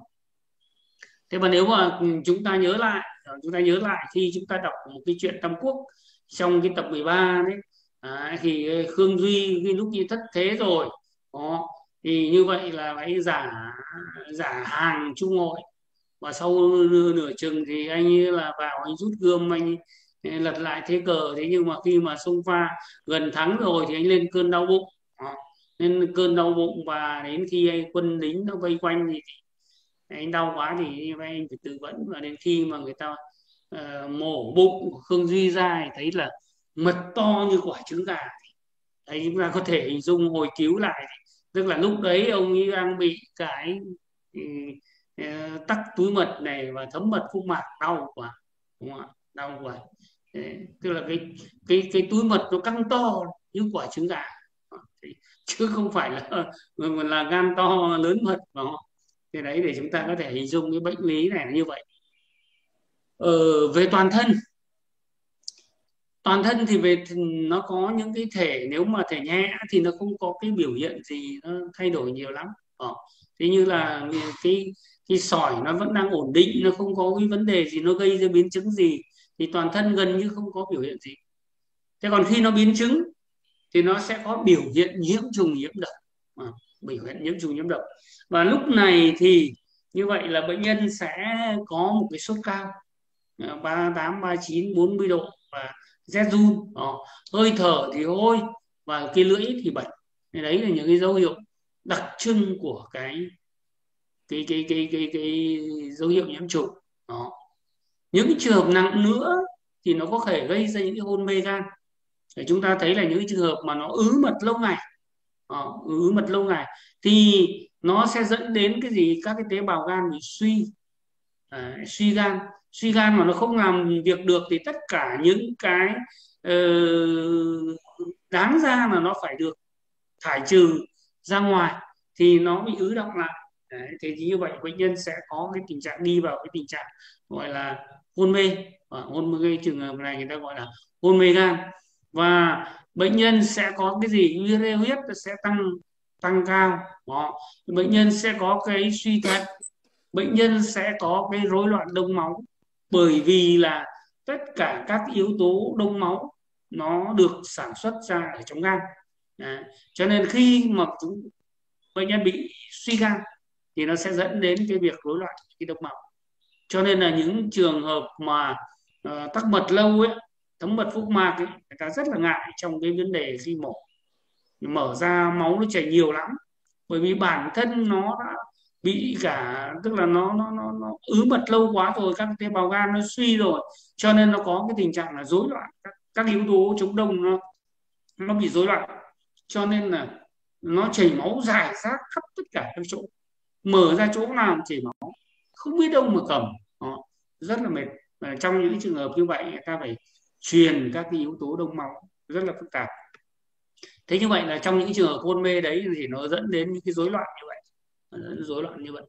Thế mà nếu mà chúng ta nhớ lại, chúng ta nhớ lại khi chúng ta đọc một cái chuyện Tam Quốc trong cái tập mười ba đấy, à, thì Khương Duy khi lúc như thất thế rồi, đó, Thì như vậy là phải giả giả hàng chung ngồi, và sau nửa, nửa chừng thì anh ấy là vào anh rút gươm, anh ấy lật lại thế cờ. Thế nhưng mà khi mà xông pha gần thắng rồi thì anh lên cơn đau bụng. Đó. Lên cơn đau bụng, và đến khi anh, quân lính nó vây quanh thì, thì anh đau quá thì như vậy anh phải tự vẫn. Và đến khi mà người ta ờ, mổ bụng của Khương Duy ra thì thấy là mật to như quả trứng gà. Đấy, chúng ta có thể hình dung hồi cứu lại, tức là lúc đấy ông ấy đang bị cái ừ, ờ, tắc túi mật này và thấm mật phúc mạc, đau quá, đúng không ạ? Đau quá. Đấy, tức là cái cái cái túi mật nó căng to như quả trứng gà. Đấy, chứ không phải là là gan to lớn mật, đúng không? Cái đấy để chúng ta có thể hình dung cái bệnh lý này là như vậy. ờ, Về toàn thân, toàn thân thì về nó có những cái thể, nếu mà thể nhẹ thì nó không có cái biểu hiện gì nó thay đổi nhiều lắm. Ờ. Thế như là cái cái sỏi nó vẫn đang ổn định, nó không có cái vấn đề gì nó gây ra biến chứng gì, thì toàn thân gần như không có biểu hiện gì. Thế còn khi nó biến chứng thì nó sẽ có biểu hiện nhiễm trùng nhiễm độc. Ờ, biểu hiện nhiễm trùng nhiễm độc. Và lúc này thì như vậy là bệnh nhân sẽ có một cái sốt cao, ờ, ba mươi tám, ba mươi chín, bốn mươi độ, và rét run. Đó. Hơi thở thì hôi, và cái lưỡi thì bẩn. Thế đấy là những cái dấu hiệu đặc trưng của cái cái cái cái cái, cái dấu hiệu nhiễm trùng. Đó. Những trường hợp nặng nữa thì nó có thể gây ra những cái hôn mê gan. Để chúng ta thấy là những cái trường hợp mà nó ứ mật lâu ngày, ờ, ứ mật lâu ngày thì nó sẽ dẫn đến cái gì, các cái tế bào gan bị suy. Đấy, suy gan. Suy gan mà nó không làm việc được thì tất cả những cái ờ, đáng ra là nó phải được thải trừ ra ngoài thì nó bị ứ đọng lại. Đấy, thế thì như vậy bệnh nhân sẽ có cái tình trạng đi vào cái tình trạng gọi là hôn mê. Và hôn mê, trường hợp này người ta gọi là hôn mê gan. Và bệnh nhân sẽ có cái gì, urea huyết sẽ tăng tăng cao. Đó. Bệnh nhân sẽ có cái suy thận, bệnh nhân sẽ có cái rối loạn đông máu, bởi vì là tất cả các yếu tố đông máu nó được sản xuất ra ở trong gan. Đấy. Cho nên khi mà chúng, bệnh nhân bị suy gan thì nó sẽ dẫn đến cái việc rối loạn cái đông máu. Cho nên là những trường hợp mà uh, tắc mật lâu ấy, thấm mật phúc mạc ấy, người ta rất là ngại trong cái vấn đề khi mổ, mở ra máu nó chảy nhiều lắm, bởi vì bản thân nó đã bị cả, tức là nó nó nó, nó ứ mật lâu quá rồi, các tế bào gan nó suy rồi, cho nên nó có cái tình trạng là rối loạn các, các yếu tố chống đông, nó nó bị rối loạn. Cho nên là nó chảy máu rải rác khắp tất cả các chỗ, mở ra chỗ nào chảy máu, không biết đâu mà cầm. Đó, rất là mệt. Và trong những trường hợp như vậy người ta phải truyền các cái yếu tố đông máu, rất là phức tạp. Thế như vậy là trong những trường hợp hôn mê đấy thì nó dẫn đến những cái rối loạn như vậy, rối loạn như vậy.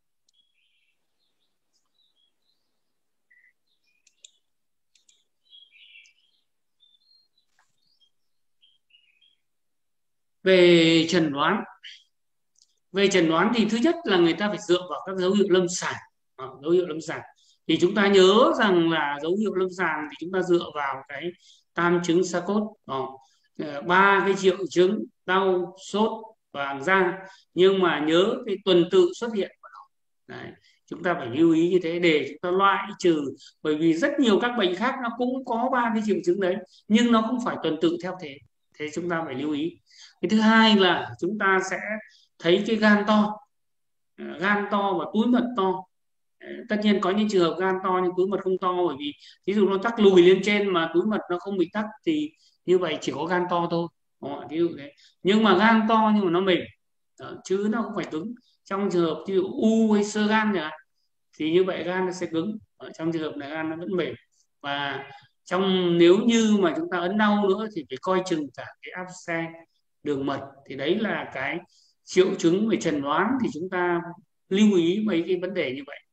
Về chẩn đoán, về chẩn đoán thì thứ nhất là người ta phải dựa vào các dấu hiệu lâm sàng. À, dấu hiệu lâm sàng thì chúng ta nhớ rằng là dấu hiệu lâm sàng thì chúng ta dựa vào cái tam chứng Charcot. Ba cái triệu chứng đau, sốt và àng da, nhưng mà nhớ cái tuần tự xuất hiện của nó. Đấy, chúng ta phải lưu ý như thế để chúng ta loại trừ, bởi vì rất nhiều các bệnh khác nó cũng có ba cái triệu chứng đấy nhưng nó không phải tuần tự theo thế. Thế chúng ta phải lưu ý. Cái thứ hai là chúng ta sẽ thấy cái gan to, gan to và túi mật to. Tất nhiên có những trường hợp gan to nhưng túi mật không to, bởi vì ví dụ nó tắc lùi lên trên mà túi mật nó không bị tắc thì như vậy chỉ có gan to thôi. Đó, ví dụ thế. Nhưng mà gan to nhưng mà nó mềm. Đó, chứ nó không phải cứng. Trong trường hợp ví dụ u hay xơ gan chẳng hạn thì như vậy gan nó sẽ cứng. Ở trong trường hợp này gan nó vẫn mềm. Và trong nếu như mà chúng ta ấn đau nữa thì phải coi chừng cả cái áp xe đường mật. Thì đấy là cái triệu chứng về chẩn đoán thì chúng ta lưu ý mấy cái vấn đề như vậy.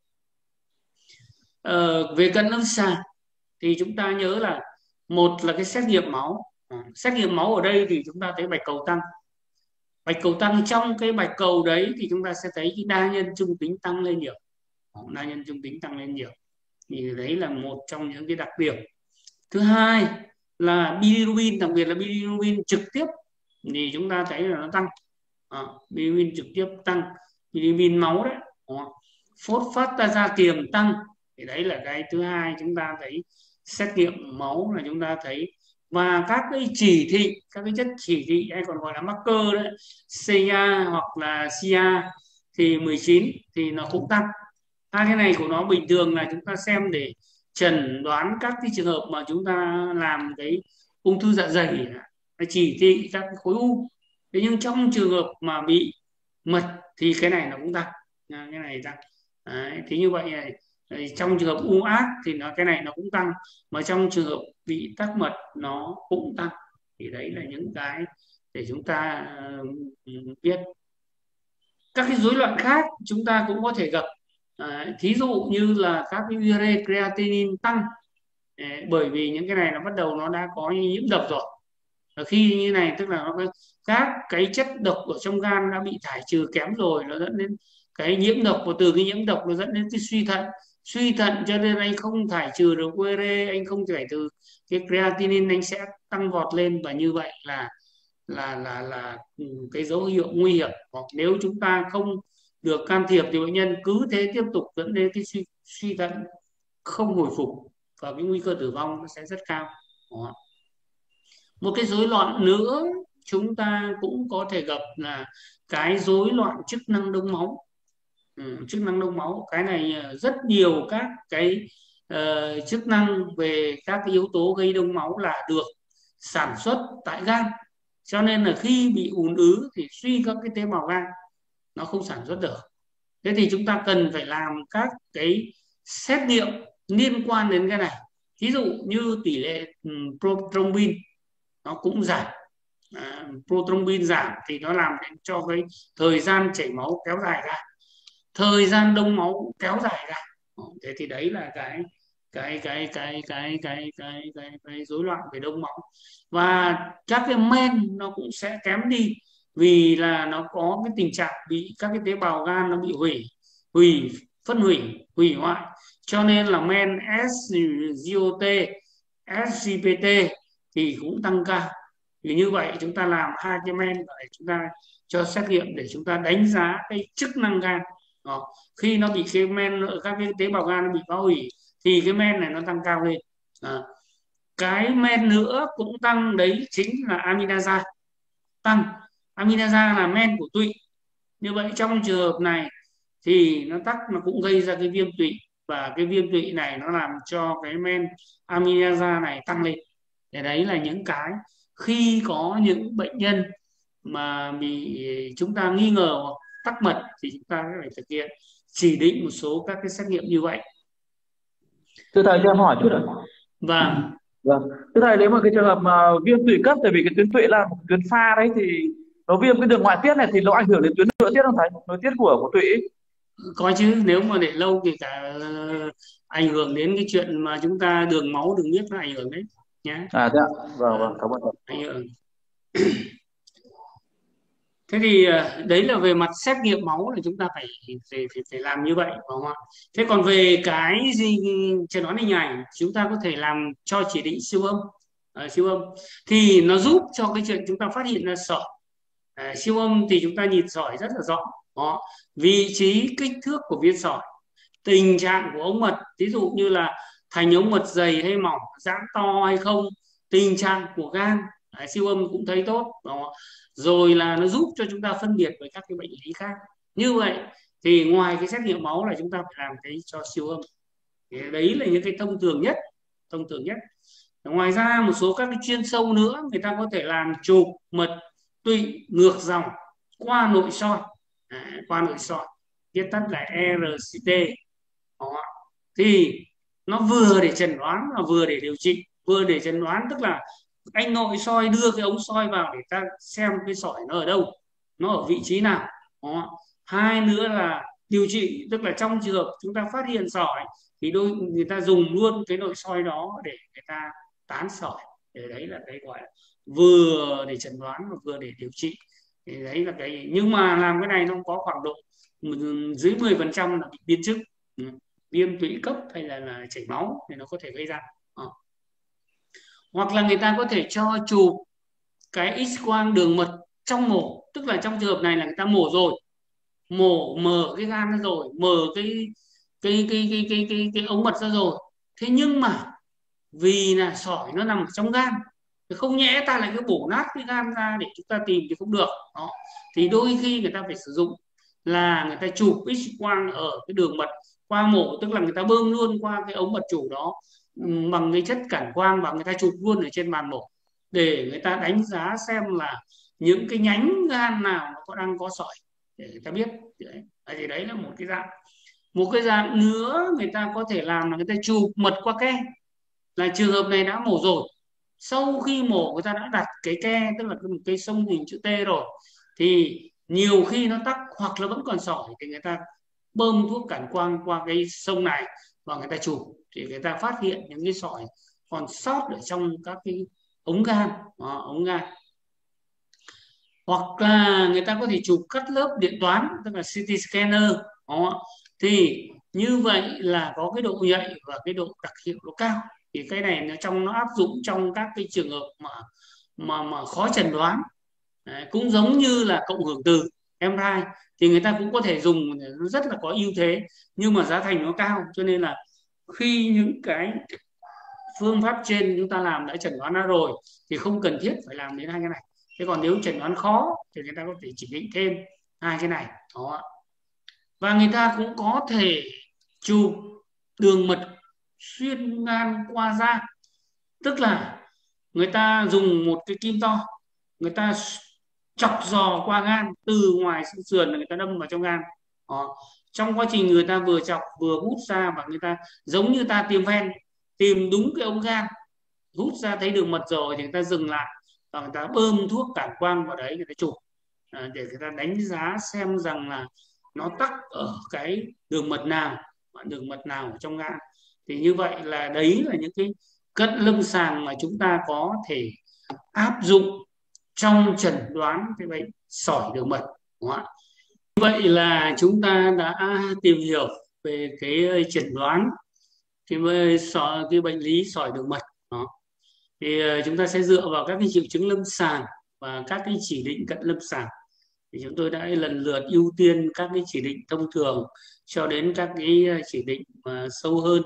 Ờ, về cận lâm sàng thì chúng ta nhớ là một là cái xét nghiệm máu. À, xét nghiệm máu ở đây thì chúng ta thấy bạch cầu tăng. Bạch cầu tăng, trong cái bạch cầu đấy thì chúng ta sẽ thấy cái đa nhân trung tính tăng lên nhiều. Đa nhân trung tính tăng lên nhiều thì đấy là một trong những cái đặc điểm. Thứ hai là bilirubin, đặc biệt là bilirubin trực tiếp thì chúng ta thấy là nó tăng. Đó, bilirubin trực tiếp tăng, bilirubin máu đấy. Đó. Phốt phát ta ra kiềm tăng, thì đấy là cái thứ hai chúng ta thấy xét nghiệm máu là chúng ta thấy. Và các cái chỉ thị, các cái chất chỉ thị hay còn gọi là marker đấy, xê a hoặc là xê a thì mười chín thì nó cũng tăng. Hai cái này của nó bình thường là chúng ta xem để chẩn đoán các cái trường hợp mà chúng ta làm cái ung thư dạ dày, cái chỉ thị các cái khối u. Thế nhưng trong trường hợp mà bị mật thì cái này nó cũng tăng. À, cái này tăng. Đấy, thì như vậy này, đấy, trong trường hợp u ác thì nó cái này nó cũng tăng, mà trong trường hợp bị tắc mật nó cũng tăng. Thì đấy là những cái để chúng ta uh, biết. Các cái rối loạn khác chúng ta cũng có thể gặp. À, thí dụ như là các cái ure creatinine tăng. À, bởi vì những cái này nó bắt đầu nó đã có nhiễm độc rồi. Và khi như này tức là nó có các cái chất độc ở trong gan đã bị thải trừ kém rồi, nó dẫn đến cái nhiễm độc, và từ cái nhiễm độc nó dẫn đến cái suy thận. Suy thận cho nên anh không thải trừ được ure, anh không thải trừ cái creatinine, anh sẽ tăng vọt lên, và như vậy là là là là ừ, cái dấu hiệu nguy hiểm. Hoặc nếu chúng ta không được can thiệp thì bệnh nhân cứ thế tiếp tục dẫn đến cái suy, suy thận không hồi phục, và cái nguy cơ tử vong nó sẽ rất cao. Đó. Một cái rối loạn nữa chúng ta cũng có thể gặp là cái rối loạn chức năng đông máu. Ừ, chức năng đông máu, cái này ờ, rất nhiều các cái ờ, chức năng về các cái yếu tố gây đông máu là được sản xuất tại gan, cho nên là khi bị ùn ứ thì suy các cái tế bào gan nó không sản xuất được. Thế thì chúng ta cần phải làm các cái xét nghiệm liên quan đến cái này. Ví dụ như tỷ lệ um, prothrombin nó cũng giảm. À, prothrombin giảm thì nó làm cho cái thời gian chảy máu kéo dài ra, thời gian đông máu kéo dài ra. Thế thì đấy là cái cái cái cái cái cái cái cái cái rối loạn về đông máu. Và các cái men nó cũng sẽ kém đi, vì là nó có cái tình trạng bị các cái tế bào gan nó bị hủy hủy phân hủy hủy hoại, cho nên là men ét giê o tê, ét giê pê tê thì cũng tăng cao. Vì như vậy chúng ta làm hai cái men để chúng ta cho xét nghiệm để chúng ta đánh giá cái chức năng gan. Đó. Khi nó bị cái men, các cái tế bào gan nó bị phá hủy thì cái men này nó tăng cao lên. À. Cái men nữa cũng tăng đấy chính là aminasa tăng. Aminasa là men của tụy. Như vậy trong trường hợp này thì nó tắc, nó cũng gây ra cái viêm tụy, và cái viêm tụy này nó làm cho cái men aminasa này tăng lên. Để đấy là những cái khi có những bệnh nhân mà bị chúng ta nghi ngờ tắc mật thì chúng ta phải thực hiện chỉ định một số các cái xét nghiệm như vậy. Thưa thầy cho em hỏi chút ạ. Và Vâng. Thưa thầy, nếu mà cái trường hợp mà viêm tụy cấp, tại vì cái tuyến tụy là một tuyến pha đấy, thì nó viêm cái đường ngoại tiết này thì nó ảnh hưởng đến tuyến nội tiết không thầy? Nội tiết của của tụy ấy. có chứ, nếu mà để lâu thì cả uh, ảnh hưởng đến cái chuyện mà chúng ta đường máu đường huyết nó ảnh hưởng đấy nhé. À thế ạ. Vâng À, vâng, cảm ơn thầy. ảnh hưởng. Thế thì uh, đấy là về mặt xét nghiệm máu là chúng ta phải phải phải, phải làm như vậy, phải không ạ? Thế còn về cái gì chẩn đoán hình ảnh, chúng ta có thể làm cho chỉ định siêu âm. À, siêu âm thì nó giúp cho cái chuyện chúng ta phát hiện ra sỏi. À, siêu âm thì chúng ta nhìn sỏi rất là rõ. Đó. Vị trí kích thước của viên sỏi, tình trạng của ống mật, ví dụ như là thành ống mật dày hay mỏng, giãn to hay không, tình trạng của gan. Đấy, siêu âm cũng thấy tốt. Đó. Rồi là nó giúp cho chúng ta phân biệt với các cái bệnh lý khác. Như vậy thì ngoài cái xét nghiệm máu là chúng ta phải làm cái cho siêu âm. Thì đấy là những cái thông thường nhất, thông thường nhất. Ngoài ra một số các cái chuyên sâu nữa, người ta có thể làm chụp mật tụy ngược dòng qua nội soi. À, qua nội soi, viết tắt là e rờ xê tê. Đó. Thì nó vừa để chẩn đoán và vừa để điều trị. Vừa để chẩn đoán tức là anh nội soi đưa cái ống soi vào để ta xem cái sỏi nó ở đâu, nó ở vị trí nào. Đó. Hai nữa là điều trị, tức là trong trường hợp chúng ta phát hiện sỏi thì đôi người ta dùng luôn cái nội soi đó để người ta tán sỏi. Để đấy là cái gọi là vừa để chẩn đoán và vừa để điều trị. Thì đấy là cái, nhưng mà làm cái này nó có khoảng độ dưới mười phần trăm là bị biến chứng. Ừ. Viêm tụy cấp hay là, là chảy máu thì nó có thể gây ra. Ờ. Hoặc là người ta có thể cho chụp cái X quang đường mật trong mổ, tức là trong trường hợp này là người ta mổ rồi, mổ mở cái gan ra rồi, mở cái cái cái cái cái cái, cái ống mật ra rồi, thế nhưng mà vì là sỏi nó nằm ở trong gan, thì không nhẽ ta lại cứ bổ nát cái gan ra để chúng ta tìm thì không được đó. Thì đôi khi người ta phải sử dụng là người ta chụp X quang ở cái đường mật qua mổ, tức là người ta bơm luôn qua cái ống mật chủ đó bằng cái chất cản quang, và người ta chụp luôn ở trên bàn mổ để người ta đánh giá xem là những cái nhánh gan nào nó có đang có sỏi để người ta biết. Đấy. Thì đấy là một cái dạng. Một cái dạng nữa người ta có thể làm là người ta chụp mật qua ke, là trường hợp này đã mổ rồi, sau khi mổ người ta đã đặt cái ke, tức là một cái sông hình chữ T rồi, thì nhiều khi nó tắc hoặc là vẫn còn sỏi thì người ta bơm thuốc cản quang qua cái sông này và người ta chụp, thì người ta phát hiện những cái sỏi còn sót ở trong các cái ống gan đó, ống gan. Hoặc là người ta có thể chụp cắt lớp điện toán, tức là xê tê scanner đó. Thì như vậy là có cái độ nhạy và cái độ đặc hiệu nó cao, thì cái này nó trong nó áp dụng trong các cái trường hợp mà mà mà khó chẩn đoán. Đấy, cũng giống như là cộng hưởng từ em rờ i thì người ta cũng có thể dùng, nó rất là có ưu thế, nhưng mà giá thành nó cao, cho nên là khi những cái phương pháp trên chúng ta làm đã chẩn đoán ra rồi thì không cần thiết phải làm đến hai cái này. Thế còn nếu chẩn đoán khó thì người ta có thể chỉ định thêm hai cái này đó. Và người ta cũng có thể chụp đường mật xuyên gan qua da, tức là người ta dùng một cái kim to, người ta chọc giò qua gan từ ngoài xương sườn là người ta đâm vào trong gan đó. Trong quá trình người ta vừa chọc vừa hút ra, và người ta giống như ta tiêm ven, tìm đúng cái ống gan, hút ra thấy đường mật rồi thì người ta dừng lại và người ta bơm thuốc cản quang vào đấy, người ta chụp à, để người ta đánh giá xem rằng là nó tắc ở cái đường mật nào, đường mật nào ở trong gan. Thì như vậy là đấy là những cái cận lâm sàng mà chúng ta có thể áp dụng trong chẩn đoán cái bệnh sỏi đường mật, đúng không ạ? Vậy là chúng ta đã tìm hiểu về cái chẩn đoán cái sỏi, cái bệnh lý sỏi đường mật đó. Thì chúng ta sẽ dựa vào các cái triệu chứng lâm sàng và các cái chỉ định cận lâm sàng, thì chúng tôi đã lần lượt ưu tiên các cái chỉ định thông thường cho đến các cái chỉ định mà sâu hơn.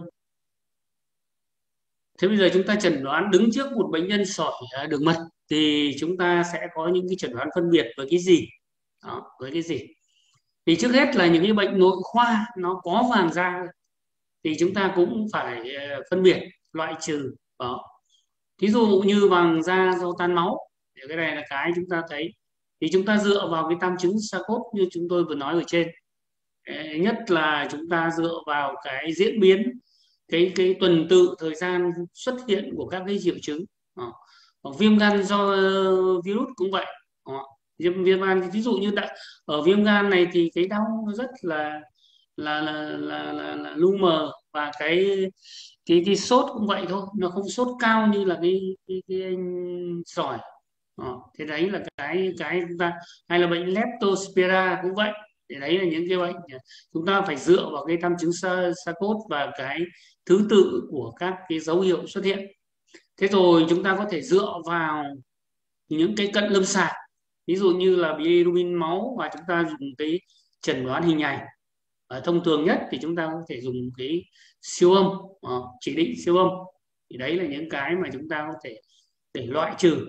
Thế bây giờ chúng ta chẩn đoán đứng trước một bệnh nhân sỏi đường mật thì chúng ta sẽ có những cái chẩn đoán phân biệt với cái gì? Đó, với cái gì? Thì trước hết là những cái bệnh nội khoa nó có vàng da thì chúng ta cũng phải phân biệt loại trừ đó. Ví dụ như vàng da do tan máu, thì cái này là cái chúng ta thấy, thì chúng ta dựa vào cái tam chứng Charcot như chúng tôi vừa nói ở trên. Nhất là chúng ta dựa vào cái diễn biến, cái cái tuần tự thời gian xuất hiện của các cái triệu chứng. Đó. Hoặc viêm gan do virus cũng vậy. Đó. Viêm, viêm gan ví dụ như đã, ở viêm gan này thì cái đau nó rất là là là là, là, là lu mờ, và cái cái cái sốt cũng vậy thôi, nó không sốt cao như là cái cái, cái anh sỏi. Đó. Thế đấy là cái cái chúng ta, hay là bệnh Leptospira cũng vậy. Thì đấy là những cái bệnh chúng ta phải dựa vào cái tam chứng Charcot và cái thứ tự của các cái dấu hiệu xuất hiện. Thế rồi chúng ta có thể dựa vào những cái cận lâm sàng, ví dụ như là bilirubin máu, và chúng ta dùng cái chẩn đoán hình ảnh. Ở thông thường nhất thì chúng ta có thể dùng cái siêu âm, chỉ định siêu âm. Thì đấy là những cái mà chúng ta có thể để loại trừ.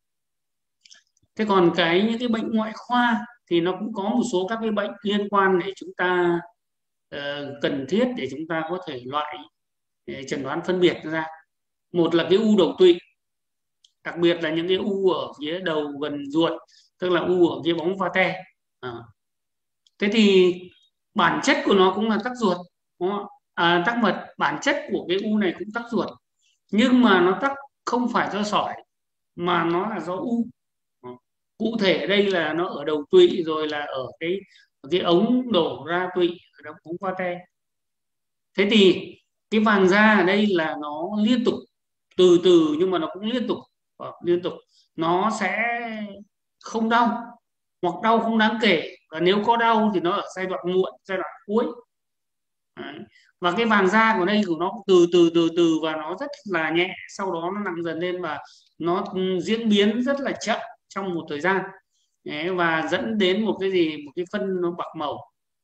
Thế còn cái những cái bệnh ngoại khoa thì nó cũng có một số các cái bệnh liên quan để chúng ta uh, cần thiết để chúng ta có thể loại để chẩn đoán phân biệt ra. Một là cái u đầu tụy, đặc biệt là những cái u ở phía đầu gần ruột, tức là u ở cái bóng vate. À. Thế thì bản chất của nó cũng là tắc ruột, đúng không? À, tắc mật, bản chất của cái u này cũng tắc ruột, nhưng mà nó tắc không phải do sỏi mà nó là do u. Cụ thể ở đây là nó ở đầu tụy, rồi là ở cái ở cái ống đổ ra tụy, ở trong ống vate. Thế thì cái vàng da ở đây là nó liên tục, từ từ nhưng mà nó cũng liên tục, liên tục nó sẽ không đau hoặc đau không đáng kể, và nếu có đau thì nó ở giai đoạn muộn, giai đoạn cuối. Đấy. Và cái vàng da của đây của nó từ từ từ từ và nó rất là nhẹ, sau đó nó nặng dần lên và nó diễn biến rất là chậm trong một thời gian. Đấy, và dẫn đến một cái gì, một cái phân nó bạc màu.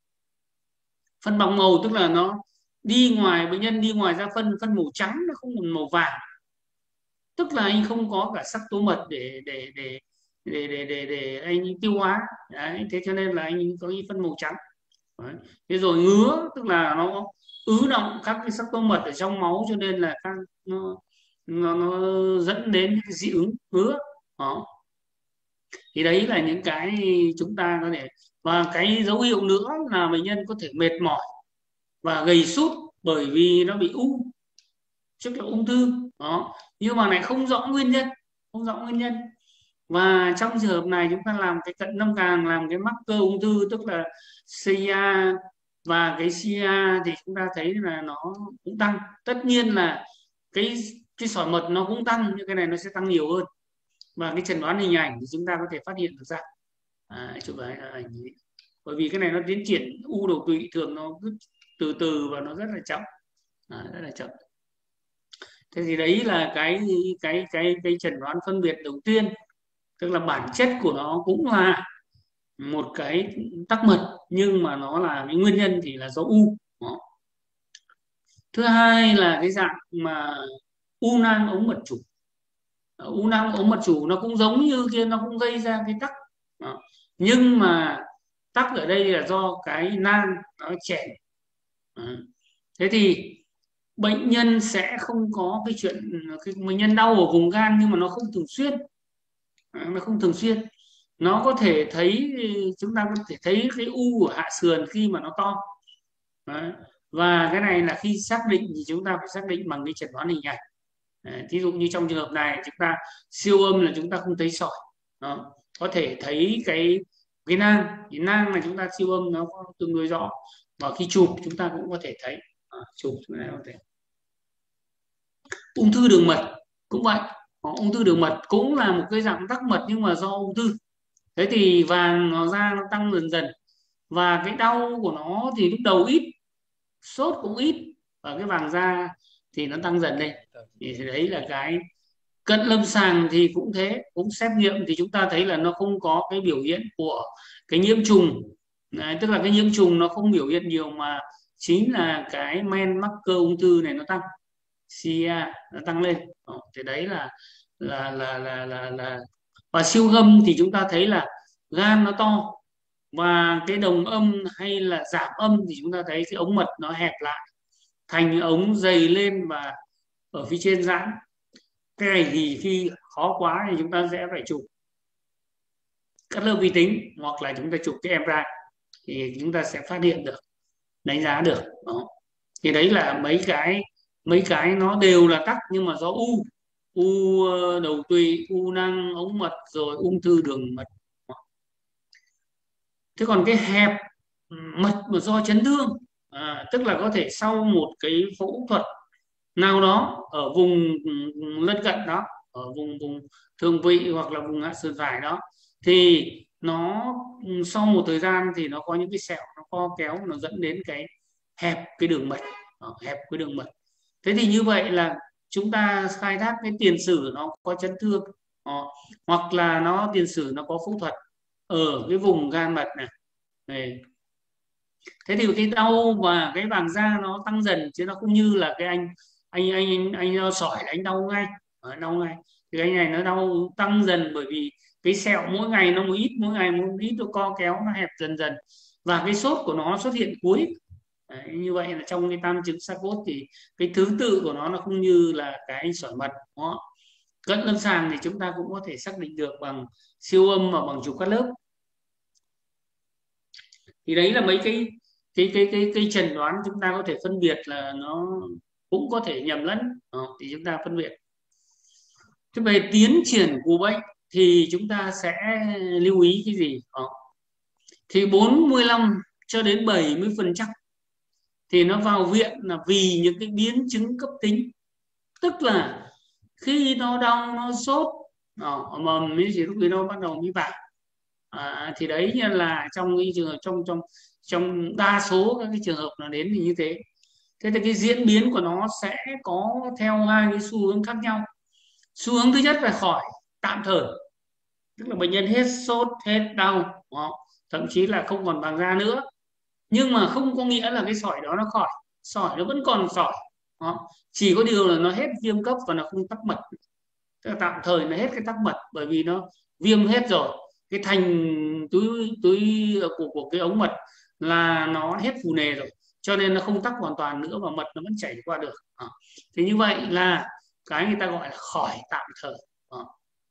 Phân bạc màu tức là nó đi ngoài, bệnh nhân đi ngoài ra phân phân màu trắng, nó không còn màu vàng, tức là anh không có cả sắc tố mật để để để để để để, để anh tiêu hóa. Đấy, thế cho nên là anh có cái phân màu trắng. Đấy. Thế rồi ngứa tức là nó ứ động các cái sắc tố mật ở trong máu, cho nên là các nó nó, nó dẫn đến những cái dị ứng ngứa đó. Thì đấy là những cái chúng ta có thể, và cái dấu hiệu nữa là bệnh nhân có thể mệt mỏi và gầy sút bởi vì nó bị u, tức là ung thư đó, nhưng mà lại không rõ nguyên nhân, không rõ nguyên nhân. Và trong trường hợp này chúng ta làm cái cận lâm sàng, làm cái marker ung thư tức là xê i a, và cái xê i a thì chúng ta thấy là nó cũng tăng. Tất nhiên là cái cái sỏi mật nó cũng tăng, nhưng cái này nó sẽ tăng nhiều hơn. Và cái chẩn đoán hình ảnh thì chúng ta có thể phát hiện được ra. À, chụp ảnh ảnh bởi vì cái này nó tiến triển u đầu tụy thường nó cứ từ từ và nó rất là chậm, à, rất là chậm. Thế thì đấy là cái cái cái cái chẩn đoán phân biệt đầu tiên, tức là bản chất của nó cũng là một cái tắc mật, nhưng mà nó là cái nguyên nhân thì là do u đó. Thứ hai là cái dạng mà u nang ống mật chủ. U nang ống mật chủ nó cũng giống như kia, nó cũng gây ra cái tắc đó. Nhưng mà tắc ở đây là do cái nang nó chèn. Thế thì bệnh nhân sẽ không có cái chuyện, cái bệnh nhân đau ở vùng gan nhưng mà nó không thường xuyên, nó không thường xuyên. Nó có thể thấy, chúng ta có thể thấy cái u ở hạ sườn khi mà nó to. Đấy. Và cái này là khi xác định thì chúng ta phải xác định bằng cái chẩn đoán hình ảnh. Thí dụ như trong trường hợp này chúng ta siêu âm là chúng ta không thấy sỏi. Đó. Có thể thấy cái cái nang, cái nang mà chúng ta siêu âm nó có tương đối rõ, và khi chụp chúng ta cũng có thể thấy. À, chụp chúng ta có thể. Ung thư đường mật cũng vậy. Đó, ung thư đường mật cũng là một cái dạng tắc mật nhưng mà do ung thư. Thế thì vàng nó ra nó tăng dần dần, và cái đau của nó thì lúc đầu ít, sốt cũng ít, và cái vàng da thì nó tăng dần lên. Thì đấy là cái cận lâm sàng. Thì cũng thế, cũng xét nghiệm thì chúng ta thấy là nó không có cái biểu hiện của cái nhiễm trùng. Đấy, tức là cái nhiễm trùng nó không biểu hiện nhiều, mà chính là cái men marker ung thư này nó tăng, xê i a nó tăng lên. Đó, thì đấy là là là là là là và siêu âm thì chúng ta thấy là gan nó to, và cái đồng âm hay là giảm âm thì chúng ta thấy cái ống mật nó hẹp lại thành ống dày lên, và ở phía trên giãn. Cái này thì khi khó quá thì chúng ta sẽ phải chụp cắt lớp vi tính, hoặc là chúng ta chụp cái em rờ i thì chúng ta sẽ phát hiện được, đánh giá được. Đó. Thì đấy là mấy cái mấy cái nó đều là tắc nhưng mà do u u đầu tụy, u nang ống mật, rồi ung thư đường mật. Thế còn cái hẹp mật mà do chấn thương, à, tức là có thể sau một cái phẫu thuật nào đó ở vùng lân cận đó, ở vùng vùng thường vị hoặc là vùng hạ sườn phải đó, thì nó sau một thời gian thì nó có những cái sẹo nó co kéo, nó dẫn đến cái hẹp cái đường mật, hẹp cái đường mật. Thế thì như vậy là chúng ta khai thác cái tiền sử nó có chấn thương, đó, hoặc là nó tiền sử nó có phẫu thuật ở cái vùng gan mật này. Đây. Thế thì cái đau và cái vàng da nó tăng dần, chứ nó không như là cái anh anh anh anh, anh sỏi anh đau ngay, đau ngay. Thì cái này nó đau tăng dần bởi vì cái sẹo mỗi ngày nó một ít, mỗi ngày một ít, nó co kéo, nó hẹp dần dần, và cái sốt của nó xuất hiện cuối. Đấy, như vậy là trong cái tam chứng Charcot thì cái thứ tự của nó nó không như là cái sỏi mật đó. Cận lâm sàng thì chúng ta cũng có thể xác định được bằng siêu âm và bằng chụp cắt lớp. Thì đấy là mấy cái cái cái cái cái chẩn đoán chúng ta có thể phân biệt, là nó cũng có thể nhầm lẫn. Đó, thì chúng ta phân biệt. Thế về tiến triển của bệnh thì chúng ta sẽ lưu ý cái gì? Đó. Thì bốn mươi lăm cho đến bảy mươi phần trăm thì nó vào viện là vì những cái biến chứng cấp tính, tức là khi nó đau, nó sốt, đó, mà mới chỉ lúc đó bắt đầu mới vào. À, thì đấy là trong cái trường hợp, trong trong trong đa số các cái trường hợp nó đến thì như thế. Thế thì cái diễn biến của nó sẽ có theo hai cái xu hướng khác nhau. Xu hướng thứ nhất là khỏi tạm thời, tức là bệnh nhân hết sốt hết đau đó, thậm chí là không còn vàng da nữa, nhưng mà không có nghĩa là cái sỏi đó nó khỏi, sỏi nó vẫn còn sỏi đó. Chỉ có điều là nó hết viêm cấp và nó không tắc mật, tức là tạm thời nó hết cái tắc mật bởi vì nó viêm hết rồi, cái thành túi túi của của cái ống mật là nó hết phù nề rồi, cho nên nó không tắc hoàn toàn nữa và mật nó vẫn chảy qua được đó. Thì như vậy là cái người ta gọi là khỏi tạm thời đó.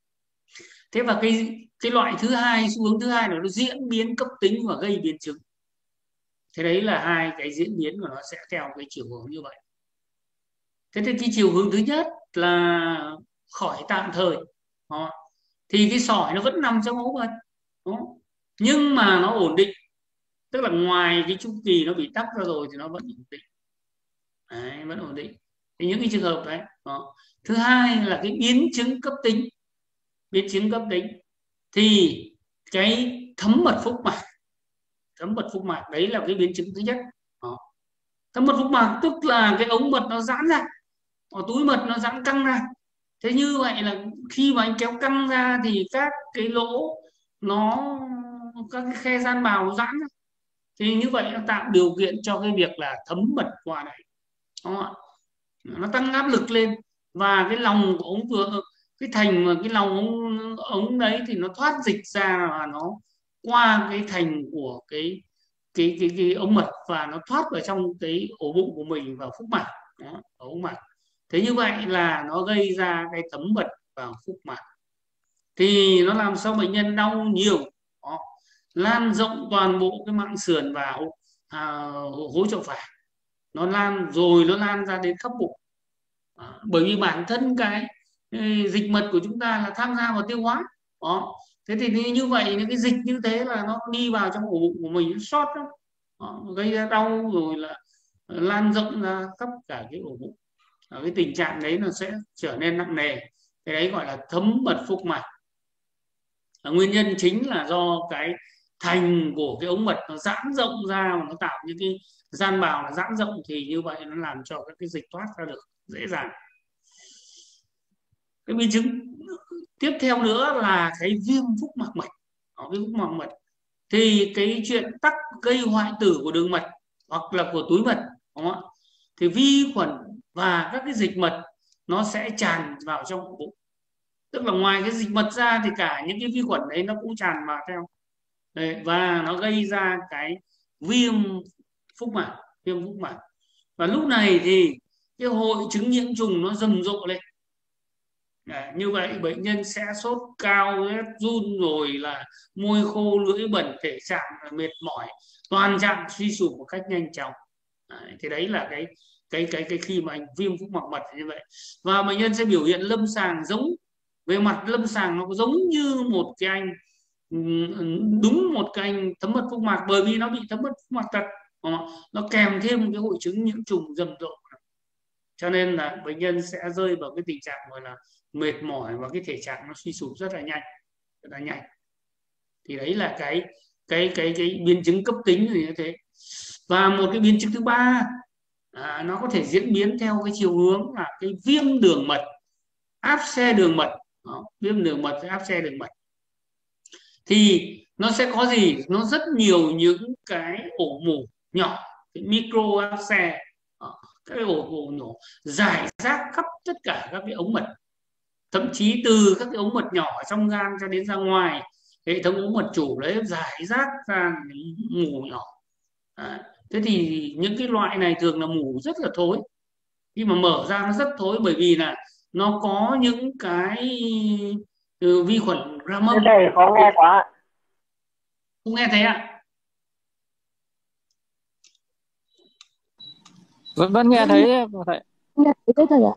Thế và cái cái loại thứ hai, xu hướng thứ hai là nó diễn biến cấp tính và gây biến chứng. Thế đấy là hai cái diễn biến của nó sẽ theo cái chiều hướng như vậy. Thế thì cái chiều hướng thứ nhất là khỏi tạm thời đó, thì cái sỏi nó vẫn nằm trong ống mật đó, nhưng mà nó ổn định, tức là ngoài cái chu kỳ nó bị tắc ra rồi thì nó vẫn ổn định đấy, vẫn ổn định. Thì những cái trường hợp đấy đó. Thứ hai là cái biến chứng cấp tính. Biến chứng cấp tính thì cái thấm mật phúc mạc, thấm mật phúc mạc đấy là cái biến chứng thứ nhất đó. Thấm mật phúc mạc tức là cái ống mật nó giãn ra, ở túi mật nó giãn căng ra. Thế như vậy là khi mà anh kéo căng ra thì các cái lỗ nó, các cái khe gian bào nó giãn ra, thì như vậy nó tạo điều kiện cho cái việc là thấm mật qua này, đúng không ạ? Nó tăng áp lực lên và cái lòng của ống vừa, cái thành mà cái lòng ống ống đấy thì nó thoát dịch ra và nó qua cái thành của cái cái cái cái ống mật và nó thoát vào trong cái ổ bụng của mình vào phúc mạc đó, ống mạc. Thế như vậy là nó gây ra cái thấm mật vào phúc mạc, thì nó làm sao bệnh nhân đau nhiều đó, lan rộng toàn bộ cái mạn sườn và hố, à, hố chậu phải, nó lan rồi nó lan ra đến khắp bụng. Đó, bởi vì bản thân cái ừ, dịch mật của chúng ta là tham gia vào tiêu hóa đó. Thế thì như như vậy những cái dịch như thế là nó đi vào trong ổ bụng của mình, nó sót đó. Đó, gây ra đau rồi là lan rộng ra khắp cả cái ổ bụng. Ở cái tình trạng đấy nó sẽ trở nên nặng nề, cái đấy gọi là thấm mật phúc mạc. Và nguyên nhân chính là do cái thành của cái ống mật nó giãn rộng ra và nó tạo những cái gian bào nó giãn rộng, thì như vậy nó làm cho các cái dịch thoát ra được dễ dàng. Cái biến chứng tiếp theo nữa là cái viêm phúc mạc mật. Đó, viêm phúc mạc mật thì cái chuyện tắc gây hoại tử của đường mật hoặc là của túi mật, đúng không? Thì vi khuẩn và các cái dịch mật nó sẽ tràn vào trong ổ bụng, tức là ngoài cái dịch mật ra thì cả những cái vi khuẩn đấy nó cũng tràn vào theo đấy, và nó gây ra cái viêm phúc mạc, viêm phúc mạc. Và lúc này thì cái hội chứng nhiễm trùng nó rầm rộ lên. Đấy, như vậy bệnh nhân sẽ sốt cao, rét run, rồi là môi khô lưỡi bẩn, thể trạng là mệt mỏi, toàn trạng suy sụp một cách nhanh chóng. Đấy, thì đấy là cái cái cái cái khi mà anh viêm phúc mạc mật như vậy, và bệnh nhân sẽ biểu hiện lâm sàng giống, về mặt lâm sàng nó giống như một cái anh, đúng một cái anh thấm mật phúc mạc, bởi vì nó bị thấm mật phúc mạc thật, nó kèm thêm cái hội chứng nhiễm trùng rầm rộ, cho nên là bệnh nhân sẽ rơi vào cái tình trạng gọi là mệt mỏi và cái thể trạng nó suy sụp rất là nhanh, rất là nhanh. Thì đấy là cái cái cái cái biến chứng cấp tính như thế. Và một cái biến chứng thứ ba, à, nó có thể diễn biến theo cái chiều hướng là cái viêm đường mật, áp xe đường mật. Đó, viêm đường mật với áp xe đường mật thì nó sẽ có gì, nó rất nhiều những cái ổ mủ nhỏ, cái micro áp xe, các cái ổ ổ nhỏ rải rác khắp tất cả các cái ống mật, thậm chí từ các cái ống mật nhỏ ở trong gan cho đến ra ngoài hệ thống ống mật chủ đấy, rải rác ra mủ nhỏ. Đấy. Thế thì những cái loại này thường là mủ rất là thối, khi mà mở ra nó rất thối, bởi vì là nó có những cái ừ, vi khuẩn gram âm. Đây khó nghe quá. Không nghe thấy ạ? Vẫn vẫn nghe thấy thầy. Nghe thấy thầy ạ.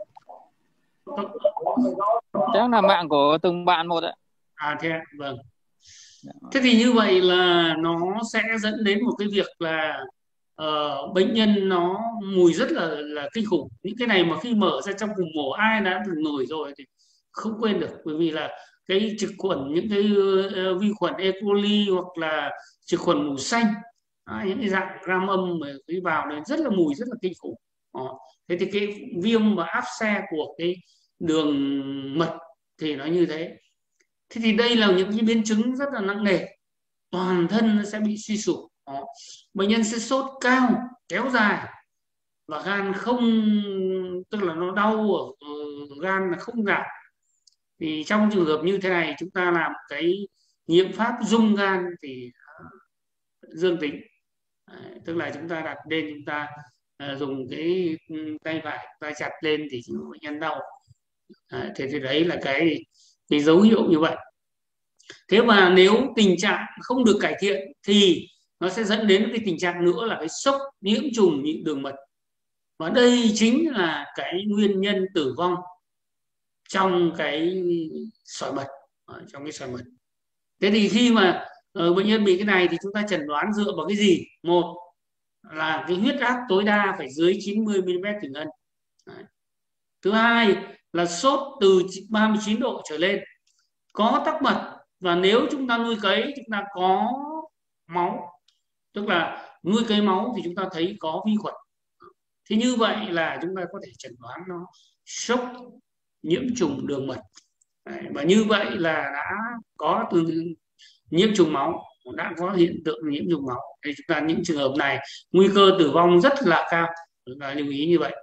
Chắc là mạng của từng bạn một ạ. À thế ạ, vâng. Thế thì như vậy là nó sẽ dẫn đến một cái việc là uh, bệnh nhân nó mùi rất là là kinh khủng. Những cái này mà khi mở ra trong vùng mổ ai đã từng ngửi rồi thì không quên được, bởi vì là cái trực khuẩn, những cái uh, vi khuẩn E. coli hoặc là trực khuẩn mủ xanh, à, những cái dạng gram âm mà khi vào đấy rất là mùi rất là kinh khủng. Đó. Thế thì cái viêm và áp xe của cái đường mật thì nó như thế. Thế thì đây là những cái biến chứng rất là nặng nề, toàn thân nó sẽ bị suy sụp. Đó. Bệnh nhân sẽ sốt cao kéo dài và gan không, tức là nó đau ở, ở gan là không giảm. Thì trong trường hợp như thế này chúng ta làm cái nghiệm pháp rung gan thì dương tính. Đấy, tức là chúng ta đặt lên, chúng ta uh, dùng cái tay phải ta chặt lên thì bệnh nhân đau. Đấy, thế thì đấy là cái cái dấu hiệu như vậy. Thế mà nếu tình trạng không được cải thiện thì nó sẽ dẫn đến cái tình trạng nữa là cái sốc nhiễm trùng nhị đường mật, và đây chính là cái nguyên nhân tử vong trong cái sỏi mật, trong cái sỏi mật. Thế thì khi mà uh, bệnh nhân bị cái này thì chúng ta chẩn đoán dựa vào cái gì? Một là cái huyết áp tối đa phải dưới chín mươi mi li mét thủy ngân. Đấy. Thứ hai là sốt từ ba mươi chín độ trở lên, có tắc mật, và nếu chúng ta nuôi cấy chúng ta có máu, tức là nuôi cấy máu thì chúng ta thấy có vi khuẩn. Thì như vậy là chúng ta có thể chẩn đoán nó sốc nhiễm trùng đường mật. Đấy, và như vậy là đã có từ nhiễm trùng máu, đã có hiện tượng nhiễm trùng máu. Thì chúng ta những trường hợp này nguy cơ tử vong rất là cao, chúng ta lưu ý như vậy.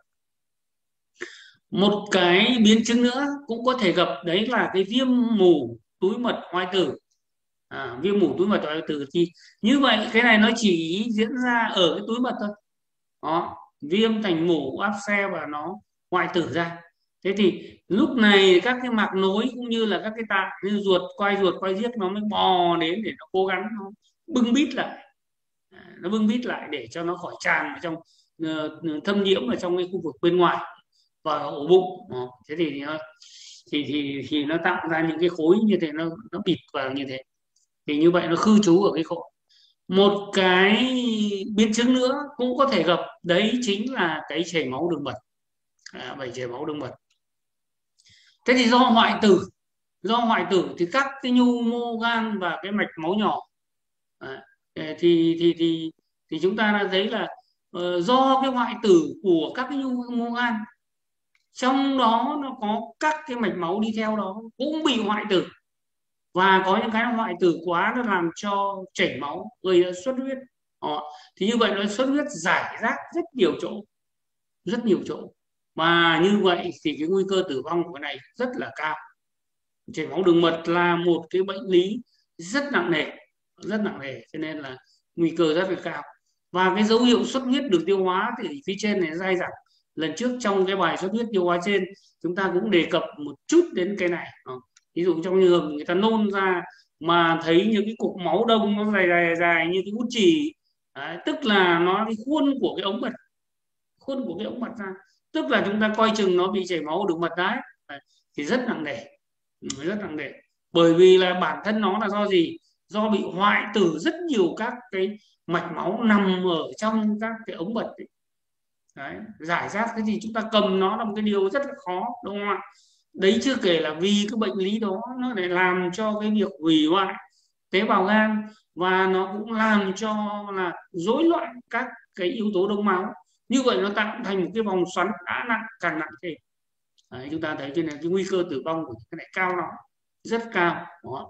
Một cái biến chứng nữa cũng có thể gặp, đấy là cái viêm mủ túi mật hoại tử. À, viêm mủ túi mật hoại tử thì như vậy cái này nó chỉ diễn ra ở cái túi mật thôi. Đó, viêm thành mủ áp xe và nó hoại tử ra. Thế thì lúc này các cái mạc nối cũng như là các cái tạng như ruột, quai ruột, quai giếc nó mới bò đến để nó cố gắng nó bưng bít lại, nó bưng bít lại để cho nó khỏi tràn vào trong uh, thâm nhiễm ở trong cái khu vực bên ngoài và ổ bụng. Đó. Thế thì nó thì thì thì nó tạo ra những cái khối như thế, nó nó bịt vào như thế, thì như vậy nó khư trú ở cái khổ. Một cái biến chứng nữa cũng có thể gặp, đấy chính là cái chảy máu đường mật. À, vậy chảy máu đường mật. Thế thì do hoại tử, do hoại tử thì các cái nhu mô gan và cái mạch máu nhỏ, à, thì thì thì thì chúng ta đã thấy là uh, do cái hoại tử của các cái nhu mô gan, trong đó nó có các cái mạch máu đi theo đó cũng bị hoại tử, và có những cái hoại tử quá nó làm cho chảy máu, gây ra xuất huyết. Đó. Thì như vậy nó xuất huyết rải rác rất nhiều chỗ, rất nhiều chỗ, và như vậy thì cái nguy cơ tử vong của cái này rất là cao. Chảy máu đường mật là một cái bệnh lý rất nặng nề, rất nặng nề, cho nên là nguy cơ rất là cao. Và cái dấu hiệu xuất huyết đường tiêu hóa thì phía trên này dai dẳng. Lần trước trong cái bài xuất huyết tiêu hóa trên chúng ta cũng đề cập một chút đến cái này. Ví dụ trong trường hợp người ta nôn ra mà thấy những cái cục máu đông nó dài dài dài như cái bút chì, đấy, tức là nó cái khuôn của cái ống mật, khuôn của cái ống mật ra, tức là chúng ta coi chừng nó bị chảy máu đường mật đấy, đấy thì rất nặng nề, rất nặng nề. Bởi vì là bản thân nó là do gì? Do bị hoại tử rất nhiều các cái mạch máu nằm ở trong các cái ống mật ấy. Đấy, giải rác. Thế thì chúng ta cầm nó là một cái điều rất là khó, đúng không ạ? Đấy chưa kể là vì cái bệnh lý đó nó lại làm cho cái việc hủy hoại tế bào gan, và nó cũng làm cho là rối loạn các cái yếu tố đông máu. Như vậy nó tạo thành một cái vòng xoắn đã nặng càng nặng thêm. Đấy, chúng ta thấy cho nên cái nguy cơ tử vong của cái này cao lắm, rất cao. Đó.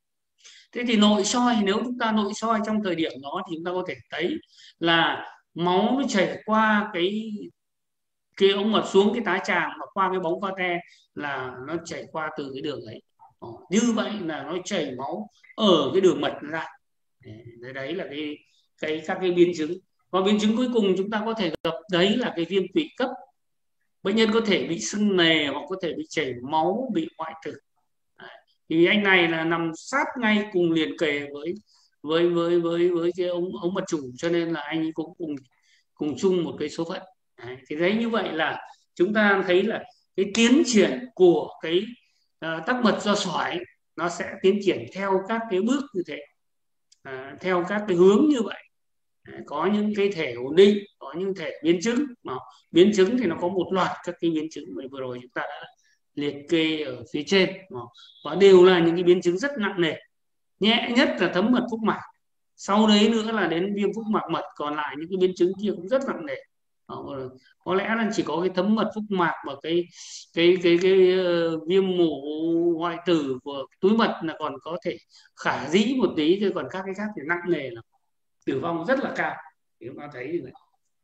Thế thì nội soi, nếu chúng ta nội soi trong thời điểm đó thì chúng ta có thể thấy là máu nó chảy qua cái cái ống mật xuống cái tá tràng và qua cái bóng pate, là nó chảy qua từ cái đường ấy. Đó. Như vậy là nó chảy máu ở cái đường mật ra. Đấy, đấy là cái cái các cái biến chứng. Và biến chứng cuối cùng chúng ta có thể gặp đấy là cái viêm tụy cấp. Bệnh nhân có thể bị sưng nề hoặc có thể bị chảy máu, bị hoại tử. Đấy. Thì anh này là nằm sát ngay cùng liền kề với với với với với cái ống ống mật chủ, cho nên là anh ấy cũng cùng cùng chung một cái số phận. Đấy. Thì đấy, như vậy là chúng ta thấy là cái tiến triển của cái uh, tắc mật do sỏi nó sẽ tiến triển theo các cái bước như thế, à, theo các cái hướng như vậy. À, có những cái thể ổn định, có những thể biến chứng. Mà biến chứng thì nó có một loạt các cái biến chứng mà vừa rồi chúng ta đã liệt kê ở phía trên, và đều là những cái biến chứng rất nặng nề. Nhẹ nhất là thấm mật phúc mạc, sau đấy nữa là đến viêm phúc mạc mật, còn lại những cái biến chứng kia cũng rất nặng nề. Có lẽ là chỉ có cái thấm mật phúc mạc và cái cái cái cái uh, viêm mủ hoại tử của túi mật là còn có thể khả dĩ một tí, chứ còn các cái khác thì nặng nề, là tử vong rất là cao. Thì chúng ta thấy như vậy.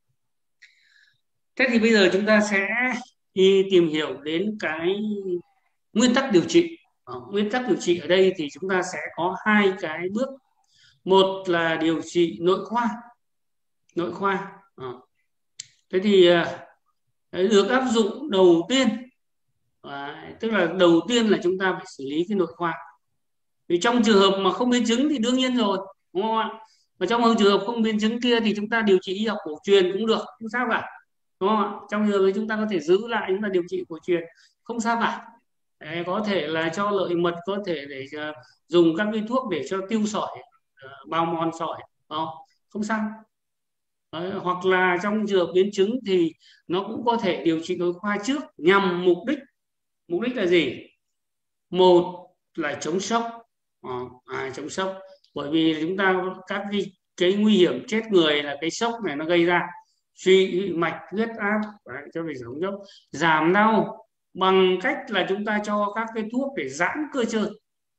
Thế thì bây giờ chúng ta sẽ đi tìm hiểu đến cái nguyên tắc điều trị. Ờ, nguyên tắc điều trị ở đây thì chúng ta sẽ có hai cái bước. Một là điều trị nội khoa. Nội khoa. Ờ. Thế thì uh, được áp dụng đầu tiên, à, tức là đầu tiên là chúng ta phải xử lý cái nội khoa. Vì trong trường hợp mà không biến chứng thì đương nhiên rồi, đúng không ạ? Và trong trường hợp không biến chứng kia thì chúng ta điều trị y học cổ truyền cũng được, không sao cả, đúng không ạ? Trong trường hợp chúng ta có thể giữ lại, chúng ta điều trị cổ truyền không sao cả. Đấy, có thể là cho lợi mật, có thể để uh, dùng các cái thuốc để cho tiêu sỏi, uh, bào mòn sỏi, không, không sao. Đấy, hoặc là trong trường hợp biến chứng thì nó cũng có thể điều trị nội khoa trước, nhằm mục đích mục đích là gì? Một là chống sốc, à, à, chống sốc, bởi vì chúng ta các cái, cái nguy hiểm chết người là cái sốc này nó gây ra, suy mạch, huyết áp, đấy, cho phải chống sốc. Giảm đau bằng cách là chúng ta cho các cái thuốc để giãn cơ trơn,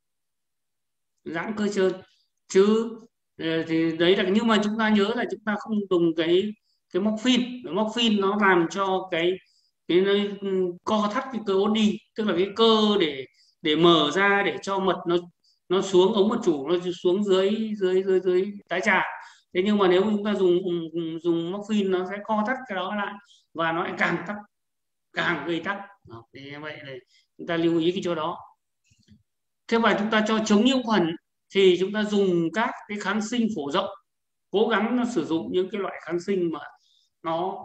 giãn cơ trơn chứ. Thì đấy là, nhưng mà chúng ta nhớ là chúng ta không dùng cái cái morphine. Morphine nó làm cho cái cái nó co thắt cái cơ đi, tức là cái cơ để để mở ra để cho mật nó nó xuống ống mật chủ, nó xuống dưới dưới dưới dưới đại tràng. Thế nhưng mà nếu chúng ta dùng dùng morphine nó sẽ co thắt cái đó lại và nó lại càng tắc, càng gây tắc. Thì như vậy này chúng ta lưu ý cái chỗ đó. Thế và chúng ta cho chống nhiễm khuẩn thì chúng ta dùng các cái kháng sinh phổ rộng, cố gắng nó sử dụng những cái loại kháng sinh mà nó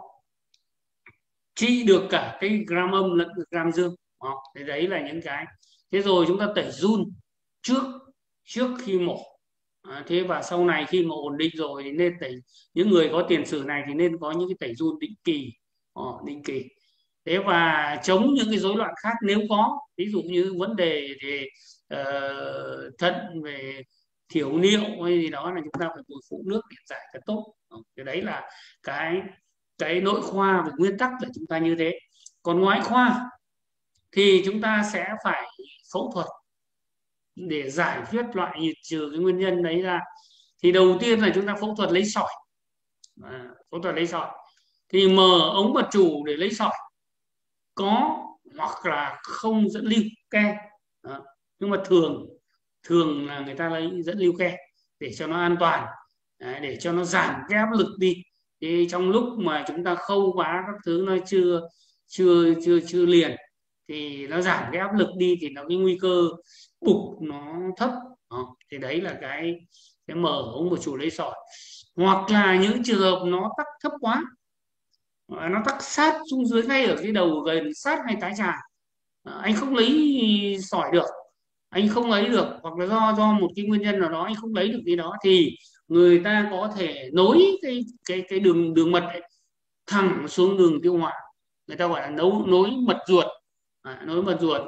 trị được cả cái gram âm lẫn gram dương. Đó, thế đấy là những cái. Thế rồi chúng ta tẩy giun trước trước khi mổ. À, thế và sau này khi mà ổn định rồi thì nên tẩy, những người có tiền sử này thì nên có những cái tẩy giun định kỳ, à, định kỳ. Thế và chống những cái rối loạn khác nếu có, ví dụ như vấn đề về uh, thận, về thiểu niệu hay gì đó, là chúng ta phải bồi phụ nước để giải thật tốt. Cái đấy là cái cái nội khoa về nguyên tắc là chúng ta như thế. Còn ngoại khoa thì chúng ta sẽ phải phẫu thuật để giải quyết loại trừ cái nguyên nhân đấy ra. Thì đầu tiên là chúng ta phẫu thuật lấy sỏi, à, phẫu thuật lấy sỏi thì mở ống mật chủ để lấy sỏi, có hoặc là không dẫn lưu ke. Đó. Nhưng mà thường thường là người ta lấy dẫn lưu ke để cho nó an toàn, đấy, để cho nó giảm cái áp lực đi. Thì trong lúc mà chúng ta khâu vá các thứ nó chưa chưa chưa chưa liền thì nó giảm cái áp lực đi, thì nó cái nguy cơ bục nó thấp. Đó. Thì đấy là cái cái mở ống mật chủ lấy sỏi. Hoặc là những trường hợp nó tắc thấp quá, nó tắc sát xuống dưới ngay ở cái đầu gần sát hay tái tràng, anh không lấy sỏi được, anh không lấy được, hoặc là do do một cái nguyên nhân nào đó anh không lấy được cái đó, thì người ta có thể nối cái cái cái đường đường mật ấy, thẳng xuống đường tiêu hóa, người ta gọi là nấu nối mật ruột, à, nối mật ruột.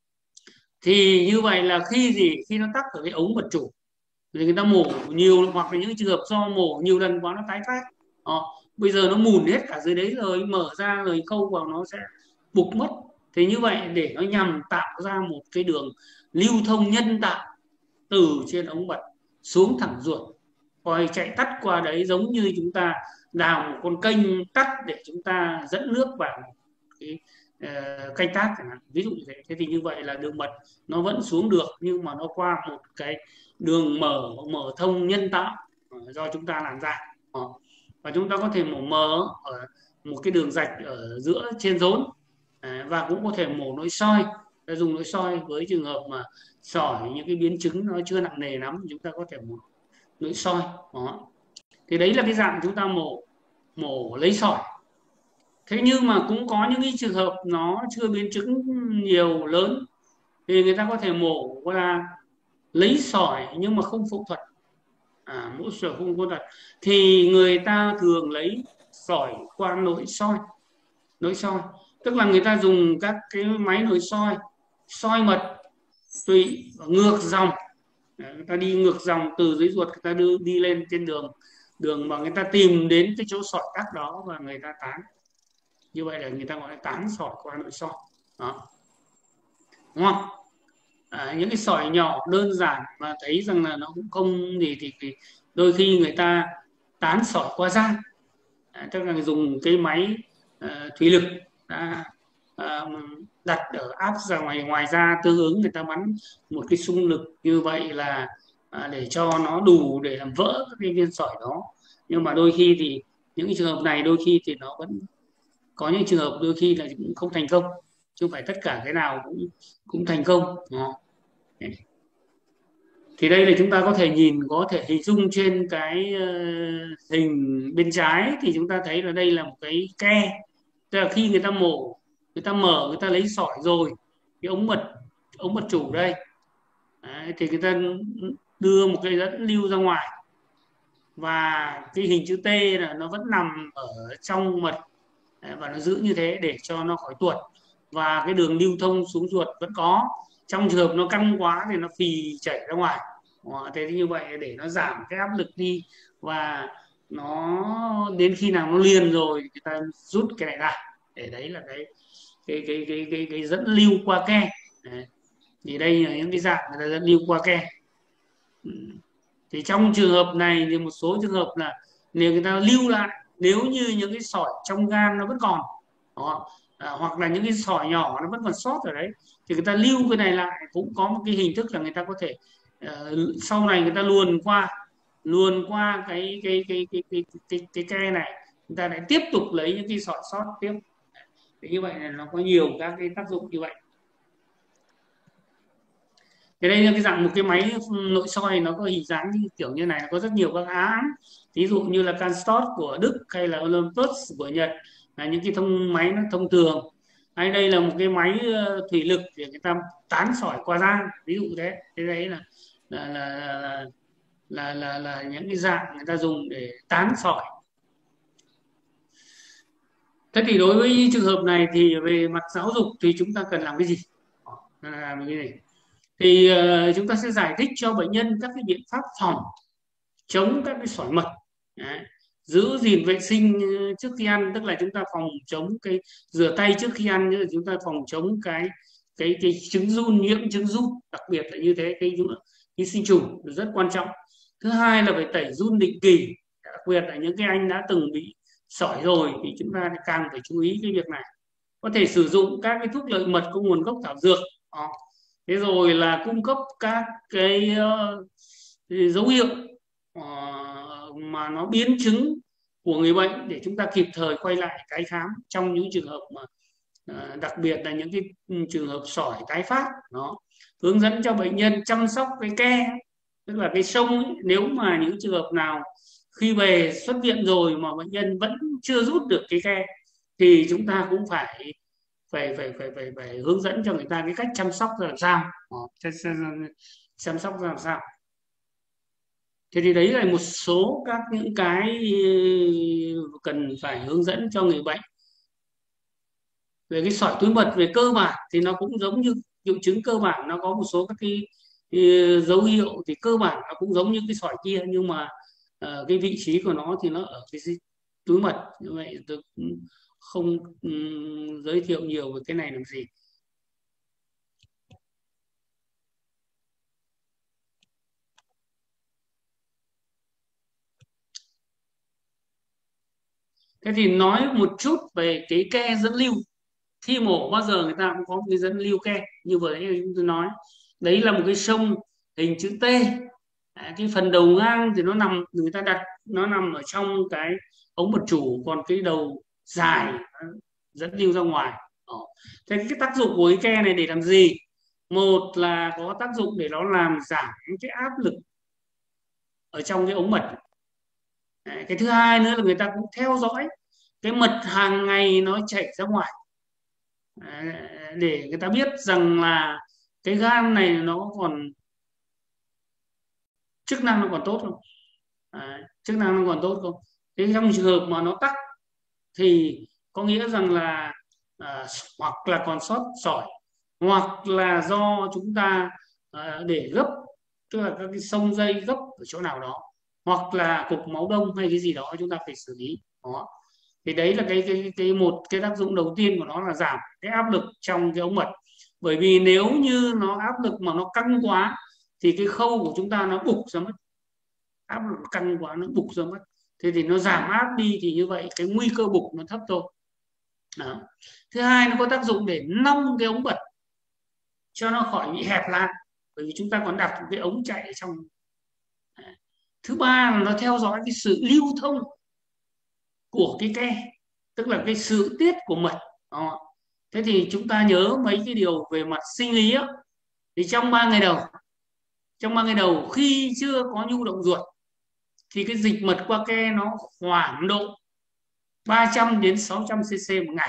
Thì như vậy là khi gì khi nó tắc ở cái ống mật chủ thì người ta mổ nhiều, hoặc là những trường hợp do mổ nhiều lần quá nó tái phát, đó, bây giờ nó mùn hết cả dưới đấy rồi, mở ra rồi khâu vào nó sẽ bục mất. Thì như vậy để nó nhằm tạo ra một cái đường lưu thông nhân tạo từ trên ống mật xuống thẳng ruột, coi chạy tắt qua đấy, giống như chúng ta đào một con kênh tắt để chúng ta dẫn nước vào cái uh, canh tác chẳng hạn, ví dụ như thế. Thế thì như vậy là đường mật nó vẫn xuống được, nhưng mà nó qua một cái đường mở mở thông nhân tạo do chúng ta làm ra. Đó. Và chúng ta có thể mổ mờ ở một cái đường rạch ở giữa trên rốn, à, và cũng có thể mổ nội soi, ta dùng nội soi với trường hợp mà sỏi những cái biến chứng nó chưa nặng nề lắm, chúng ta có thể mổ nội soi. Đó. Thì đấy là cái dạng chúng ta mổ mổ lấy sỏi. Thế nhưng mà cũng có những cái trường hợp nó chưa biến chứng nhiều lớn thì người ta có thể mổ là lấy sỏi nhưng mà không phẫu thuật, à, mổ sỏi không phẫu thuật, thì người ta thường lấy sỏi qua nội soi. Nội soi tức là người ta dùng các cái máy nội soi soi mật tụy ngược dòng, người ta đi ngược dòng từ dưới ruột, người ta đưa đi lên trên đường đường mà người ta tìm đến cái chỗ sỏi tắc đó và người ta tán. Như vậy là người ta gọi là tán sỏi qua nội soi đó. Hoặc à, những cái sỏi nhỏ đơn giản mà thấy rằng là nó cũng không gì thì, thì đôi khi người ta tán sỏi qua da, à, tức là dùng cái máy à, thủy lực à, à, đặt ở áp ra ngoài ngoài da, tương ứng người ta bắn một cái xung lực như vậy là à, để cho nó đủ để làm vỡ các cái viên sỏi đó. Nhưng mà đôi khi thì những cái trường hợp này đôi khi thì nó vẫn có những trường hợp đôi khi là cũng không thành công, chứ không phải tất cả cái nào cũng cũng thành công đó. Thì đây là chúng ta có thể nhìn, có thể hình dung trên cái uh, hình bên trái thì chúng ta thấy là đây là một cái ke, tức là khi người ta mổ, người ta mở, người ta lấy sỏi rồi, cái ống mật ống mật chủ đây. Đấy, thì người ta đưa một cái dẫn lưu ra ngoài và cái hình chữ T là nó vẫn nằm ở trong mật. Đấy, và nó giữ như thế để cho nó khỏi tuột, và cái đường lưu thông xuống ruột vẫn có. Trong trường hợp nó căng quá thì nó phì chảy ra ngoài. Đó, thế thì như vậy để nó giảm cái áp lực đi, và nó đến khi nào nó liền rồi người ta rút cái này ra, để đấy là cái cái cái cái cái, cái dẫn lưu qua ke. Đấy. Thì đây là những cái dạng người ta dẫn lưu qua ke. Thì trong trường hợp này thì một số trường hợp là nếu người ta lưu lại, nếu như những cái sỏi trong gan nó vẫn còn đó, à, hoặc là những cái sỏi nhỏ nó vẫn còn sót ở đấy, thì người ta lưu cái này lại cũng có một cái hình thức là người ta có thể uh, sau này người ta luồn qua luồn qua cái cái cái cái cái cái, cái, cái ke này, người ta lại tiếp tục lấy những cái sỏi sót tiếp. Thì như vậy là nó có nhiều các cái tác dụng như vậy. Cái đây là cái dạng một cái máy nội soi, nó có hình dáng như kiểu như này, nó có rất nhiều các án, ví dụ như là Canstot của Đức hay là Olympus của Nhật, là những cái thông máy nó thông thường. Hay đây là một cái máy thủy lực để người ta tán sỏi qua da, ví dụ thế. Thế đấy là là là là, là, là, là những cái dạng người ta dùng để tán sỏi. Thế thì đối với trường hợp này thì về mặt giáo dục thì chúng ta cần làm cái gì? Làm cái gì? Thì uh, chúng ta sẽ giải thích cho bệnh nhân các cái biện pháp phòng chống các cái sỏi mật. Đấy. Giữ gìn vệ sinh trước khi ăn, tức là chúng ta phòng chống cái rửa tay trước khi ăn, như chúng ta phòng chống cái cái cái trứng giun, nhiễm trứng giun, đặc biệt là như thế, cái ký sinh trùng rất quan trọng. Thứ hai là phải tẩy giun định kỳ, đặc biệt là những cái anh đã từng bị sỏi rồi thì chúng ta càng phải chú ý cái việc này. Có thể sử dụng các cái thuốc lợi mật có nguồn gốc thảo dược. Đó. Thế rồi là cung cấp các cái uh, dấu hiệu uh, mà nó biến chứng của người bệnh để chúng ta kịp thời quay lại tái khám trong những trường hợp mà uh, đặc biệt là những cái trường hợp sỏi tái phát. Đó. Hướng dẫn cho bệnh nhân chăm sóc cái ke, tức là cái sông ấy. Nếu mà những trường hợp nào khi về xuất viện rồi mà bệnh nhân vẫn chưa rút được cái ke thì chúng ta cũng phải phải phải phải phải, phải hướng dẫn cho người ta cái cách chăm sóc ra làm sao. Đó, chăm sóc ra làm sao. Thế thì đấy là một số các những cái cần phải hướng dẫn cho người bệnh. Về cái sỏi túi mật về cơ bản thì nó cũng giống như triệu chứng cơ bản, nó có một số các cái, cái dấu hiệu thì cơ bản nó cũng giống như cái sỏi kia, nhưng mà uh, cái vị trí của nó thì nó ở cái túi mật. Như vậy tôi không um, giới thiệu nhiều về cái này làm gì. Thế thì nói một chút về cái ke dẫn lưu. Khi mổ bao giờ người ta cũng có một cái dẫn lưu ke, như vừa nãy chúng tôi nói, đấy là một cái sông hình chữ T. À, cái phần đầu ngang thì nó nằm, người ta đặt nó nằm ở trong cái ống mật chủ, còn cái đầu dài dẫn lưu ra ngoài. Đó. Thế cái tác dụng của cái ke này để làm gì? Một là có tác dụng để nó làm giảm cái áp lực ở trong cái ống mật. Đấy, cái thứ hai nữa là người ta cũng theo dõi cái mật hàng ngày nó chảy ra ngoài. Đấy, để người ta biết rằng là cái gan này nó còn chức năng nó còn tốt không. Đấy, chức năng nó còn tốt không. Thế trong trường hợp mà nó tắc thì có nghĩa rằng là à, hoặc là còn sót sỏi, hoặc là do chúng ta à, để gấp, tức là các cái sông dây gấp ở chỗ nào đó. hoặc là cục máu đông hay cái gì đó chúng ta phải xử lý đó. Thì đấy là cái cái cái một cái tác dụng đầu tiên của nó là giảm cái áp lực trong cái ống mật. Bởi vì nếu như nó áp lực mà nó căng quá thì cái khâu của chúng ta nó bục ra mất, áp lực căng quá nó bục ra mất. Thế thì nó giảm áp đi thì như vậy cái nguy cơ bục nó thấp thôi đó. Thứ hai, nó có tác dụng để nong cái ống mật cho nó khỏi bị hẹp lại, bởi vì chúng ta còn đặt một cái ống chạy ở trong. Thứ ba là nó theo dõi cái sự lưu thông của cái ke, tức là cái sự tiết của mật đó. Thế thì chúng ta nhớ mấy cái điều về mặt sinh lý á, thì trong ba ngày đầu trong ba ngày đầu khi chưa có nhu động ruột thì cái dịch mật qua ke nó khoảng độ ba trăm đến sáu trăm cc một ngày.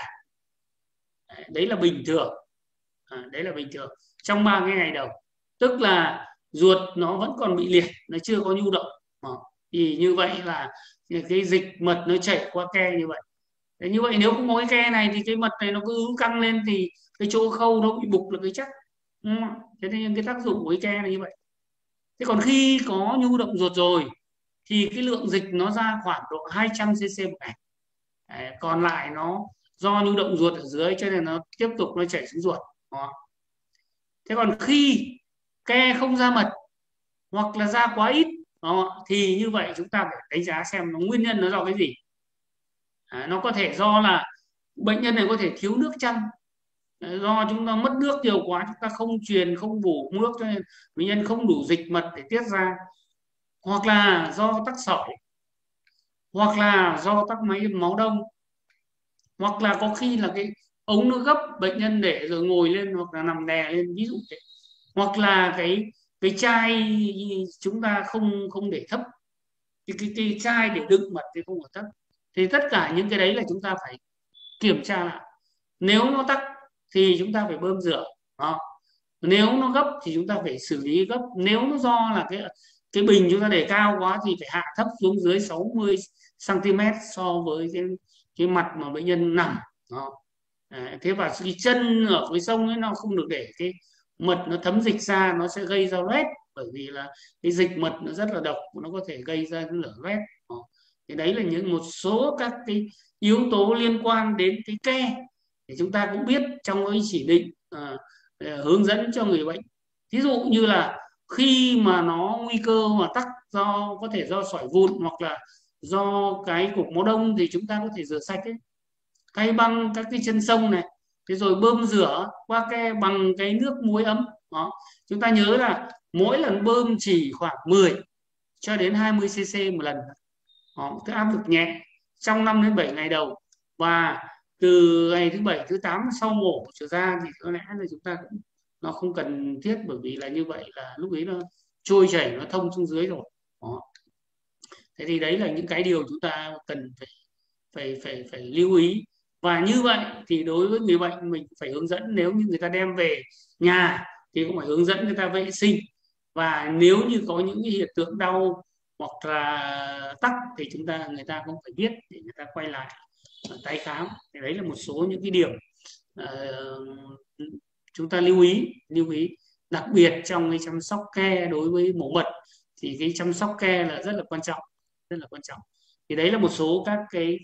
Đấy là bình thường. À, đấy là bình thường trong ba cái ngày đầu, tức là ruột nó vẫn còn bị liệt, nó chưa có nhu động. À, thì như vậy là cái dịch mật nó chảy qua ke như vậy. Thế như vậy nếu không có cái ke này thì cái mật này nó cứ căng lên thì cái chỗ khâu nó bị bục là cái chắc. Ừ. Thế nên cái tác dụng của cái ke là như vậy. Thế còn khi có nhu động ruột rồi thì cái lượng dịch nó ra khoảng độ hai trăm cc một ngày. Đấy, còn lại nó do nhu động ruột ở dưới cho nên nó tiếp tục nó chảy xuống ruột. Đó. Thế còn khi ke không ra mật hoặc là ra quá ít đó, thì như vậy chúng ta phải đánh giá xem nó nguyên nhân nó do cái gì. À, nó có thể do là bệnh nhân này có thể thiếu nước chăng, do chúng ta mất nước nhiều quá, chúng ta không truyền không bù nước cho nên bệnh nhân không đủ dịch mật để tiết ra, hoặc là do tắc sỏi, hoặc là do tắc máy máu đông, hoặc là có khi là cái ống nó gấp, bệnh nhân để rồi ngồi lên hoặc là nằm đè lên, ví dụ thế, hoặc là cái cái chai chúng ta không không để thấp, cái cái, cái chai để đựng mật thì không ở thấp. Thì tất cả những cái đấy là chúng ta phải kiểm tra lại. Nếu nó tắc thì chúng ta phải bơm rửa đó. Nếu nó gấp thì chúng ta phải xử lý gấp. Nếu nó do là cái cái bình chúng ta để cao quá thì phải hạ thấp xuống dưới sáu mươi xăng-ti-mét so với cái cái mặt mà bệnh nhân nằm đó. À, thế và cái chân ở cái sông ấy nó không được để cái mật nó thấm dịch ra, nó sẽ gây ra loét, bởi vì là cái dịch mật nó rất là độc, nó có thể gây ra cái lở loét. Thì đấy là những một số các cái yếu tố liên quan đến cái ke để chúng ta cũng biết trong cái chỉ định à, hướng dẫn cho người bệnh. Ví dụ như là khi mà nó nguy cơ mà tắc do có thể do sỏi vụn hoặc là do cái cục máu đông thì chúng ta có thể rửa sạch ấy, thay băng các cái chân sông này, thế rồi bơm rửa qua ke bằng cái nước muối ấm đó. Chúng ta nhớ là mỗi lần bơm chỉ khoảng mười cho đến hai mươi cc một lần đó, cái áp lực nhẹ trong năm đến bảy ngày đầu, và từ ngày thứ bảy thứ tám sau mổ trở ra thì có lẽ là chúng ta cũng nó không cần thiết, bởi vì là như vậy là lúc ấy nó trôi chảy, nó thông xuống dưới rồi đó. Thế thì đấy là những cái điều chúng ta cần phải phải phải phải lưu ý. Và như vậy thì đối với người bệnh mình phải hướng dẫn, nếu như người ta đem về nhà thì cũng phải hướng dẫn người ta vệ sinh, và nếu như có những cái hiện tượng đau hoặc là tắc thì chúng ta người ta cũng phải biết để người ta quay lại tái khám. Thì đấy là một số những cái điểm uh, chúng ta lưu ý lưu ý đặc biệt trong cái chăm sóc ke đối với mổ mật, thì cái chăm sóc ke là rất là quan trọng, rất là quan trọng. Thì đấy là một số các cái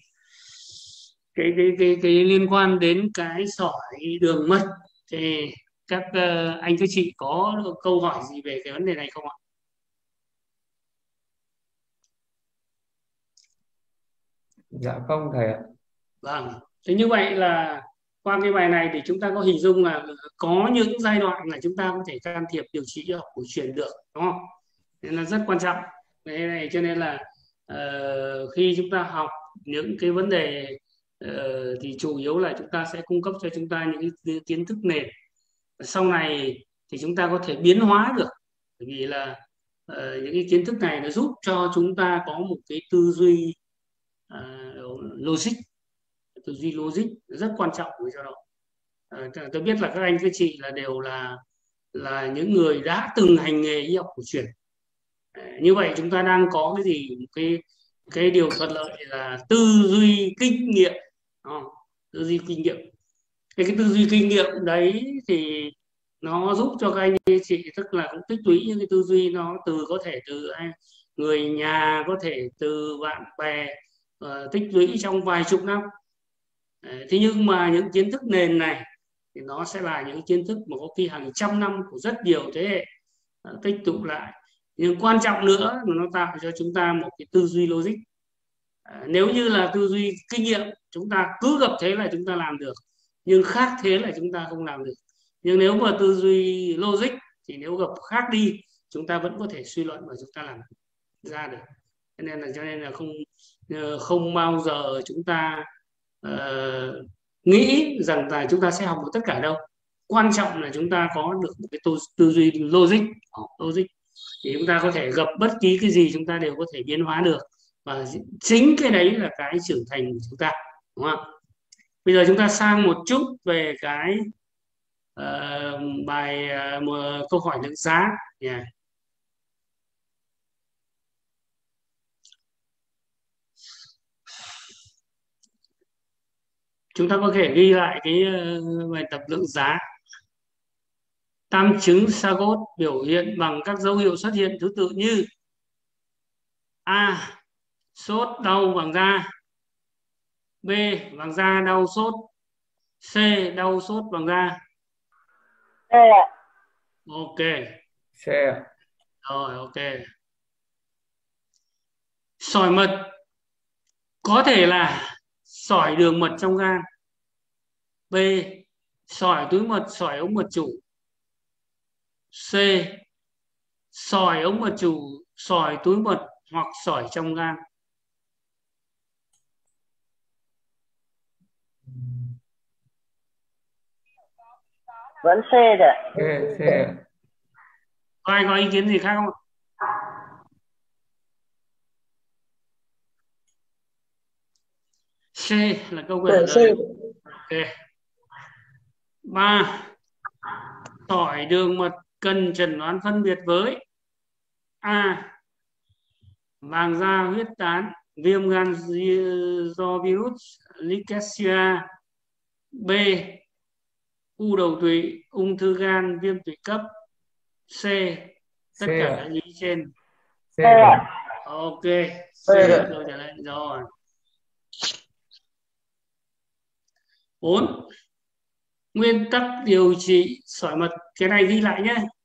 cái cái cái, cái liên quan đến cái sỏi đường mật. Thì các uh, anh các chị có câu hỏi gì về cái vấn đề này không ạ? Dạ không thầy ạ. Vâng, thế như vậy là qua cái bài này thì chúng ta có hình dung là có những giai đoạn là chúng ta có thể can thiệp điều trị y học cổ truyền được, đúng không? Nên là rất quan trọng. Thế này cho nên là uh, khi chúng ta học những cái vấn đề uh, thì chủ yếu là chúng ta sẽ cung cấp cho chúng ta những cái kiến thức nền. Sau này thì chúng ta có thể biến hóa được, bởi vì là uh, những cái kiến thức này nó giúp cho chúng ta có một cái tư duy uh, logic, tư duy logic rất quan trọng với cho nó. À, tôi biết là các anh các chị là đều là là những người đã từng hành nghề y học cổ truyền. À, như vậy chúng ta đang có cái gì cái cái điều thuận lợi là tư duy kinh nghiệm, à, tư duy kinh nghiệm. Cái, cái tư duy kinh nghiệm đấy thì nó giúp cho các anh chị tức là cũng tích lũy những cái tư duy nó từ có thể từ người nhà, có thể từ bạn bè uh, tích lũy trong vài chục năm. Đấy, thế nhưng mà những kiến thức nền này thì nó sẽ là những kiến thức mà có khi hàng trăm năm của rất nhiều thế hệ uh, tích tụ lại. Nhưng quan trọng nữa là nó tạo cho chúng ta một cái tư duy logic. À, nếu như là tư duy kinh nghiệm, chúng ta cứ gặp thế là chúng ta làm được, nhưng khác thế là chúng ta không làm được. Nhưng nếu mà tư duy logic thì nếu gặp khác đi, chúng ta vẫn có thể suy luận và chúng ta làm ra được. Cho nên là cho nên là không không bao giờ chúng ta uh, nghĩ rằng là chúng ta sẽ học được tất cả đâu. Quan trọng là chúng ta có được một cái tư, tư duy logic, logic thì chúng ta có thể gặp bất kỳ cái gì chúng ta đều có thể biến hóa được, và chính cái đấy là cái trưởng thành của chúng ta, đúng không? Bây giờ chúng ta sang một chút về cái uh, bài uh, một câu hỏi đánh giá. Yeah. Chúng ta có thể ghi lại cái uh, bài tập lượng giá. Tam chứng Sagot biểu hiện bằng các dấu hiệu xuất hiện thứ tự như: A. Sốt đau vàng da. B. Vàng da đau sốt. C. Đau sốt vàng da. C ạ. Ok. C ạ. Rồi, ok. Sỏi mật có thể là sỏi đường mật trong gan. B. Sỏi túi mật, sỏi ống mật chủ. C. Sỏi ống mật chủ, sỏi túi mật hoặc sỏi trong gan. Vẫn C rồi ạ. C, C ạ. Có ai có ý kiến gì khác không? C là câu trả lời. Ok. Ba. Sỏi đường mật cần chẩn đoán phân biệt với: A. Vàng da huyết tán, viêm gan do virus Rickettsia. B. U đầu tụy, ung thư gan, viêm tụy cấp. C. Tất C cả ạ. các ý trên. C ạ. Ok. C C là ạ. câu trả lời rồi. Bốn. Nguyên tắc điều trị sỏi mật, cái này ghi lại nhé.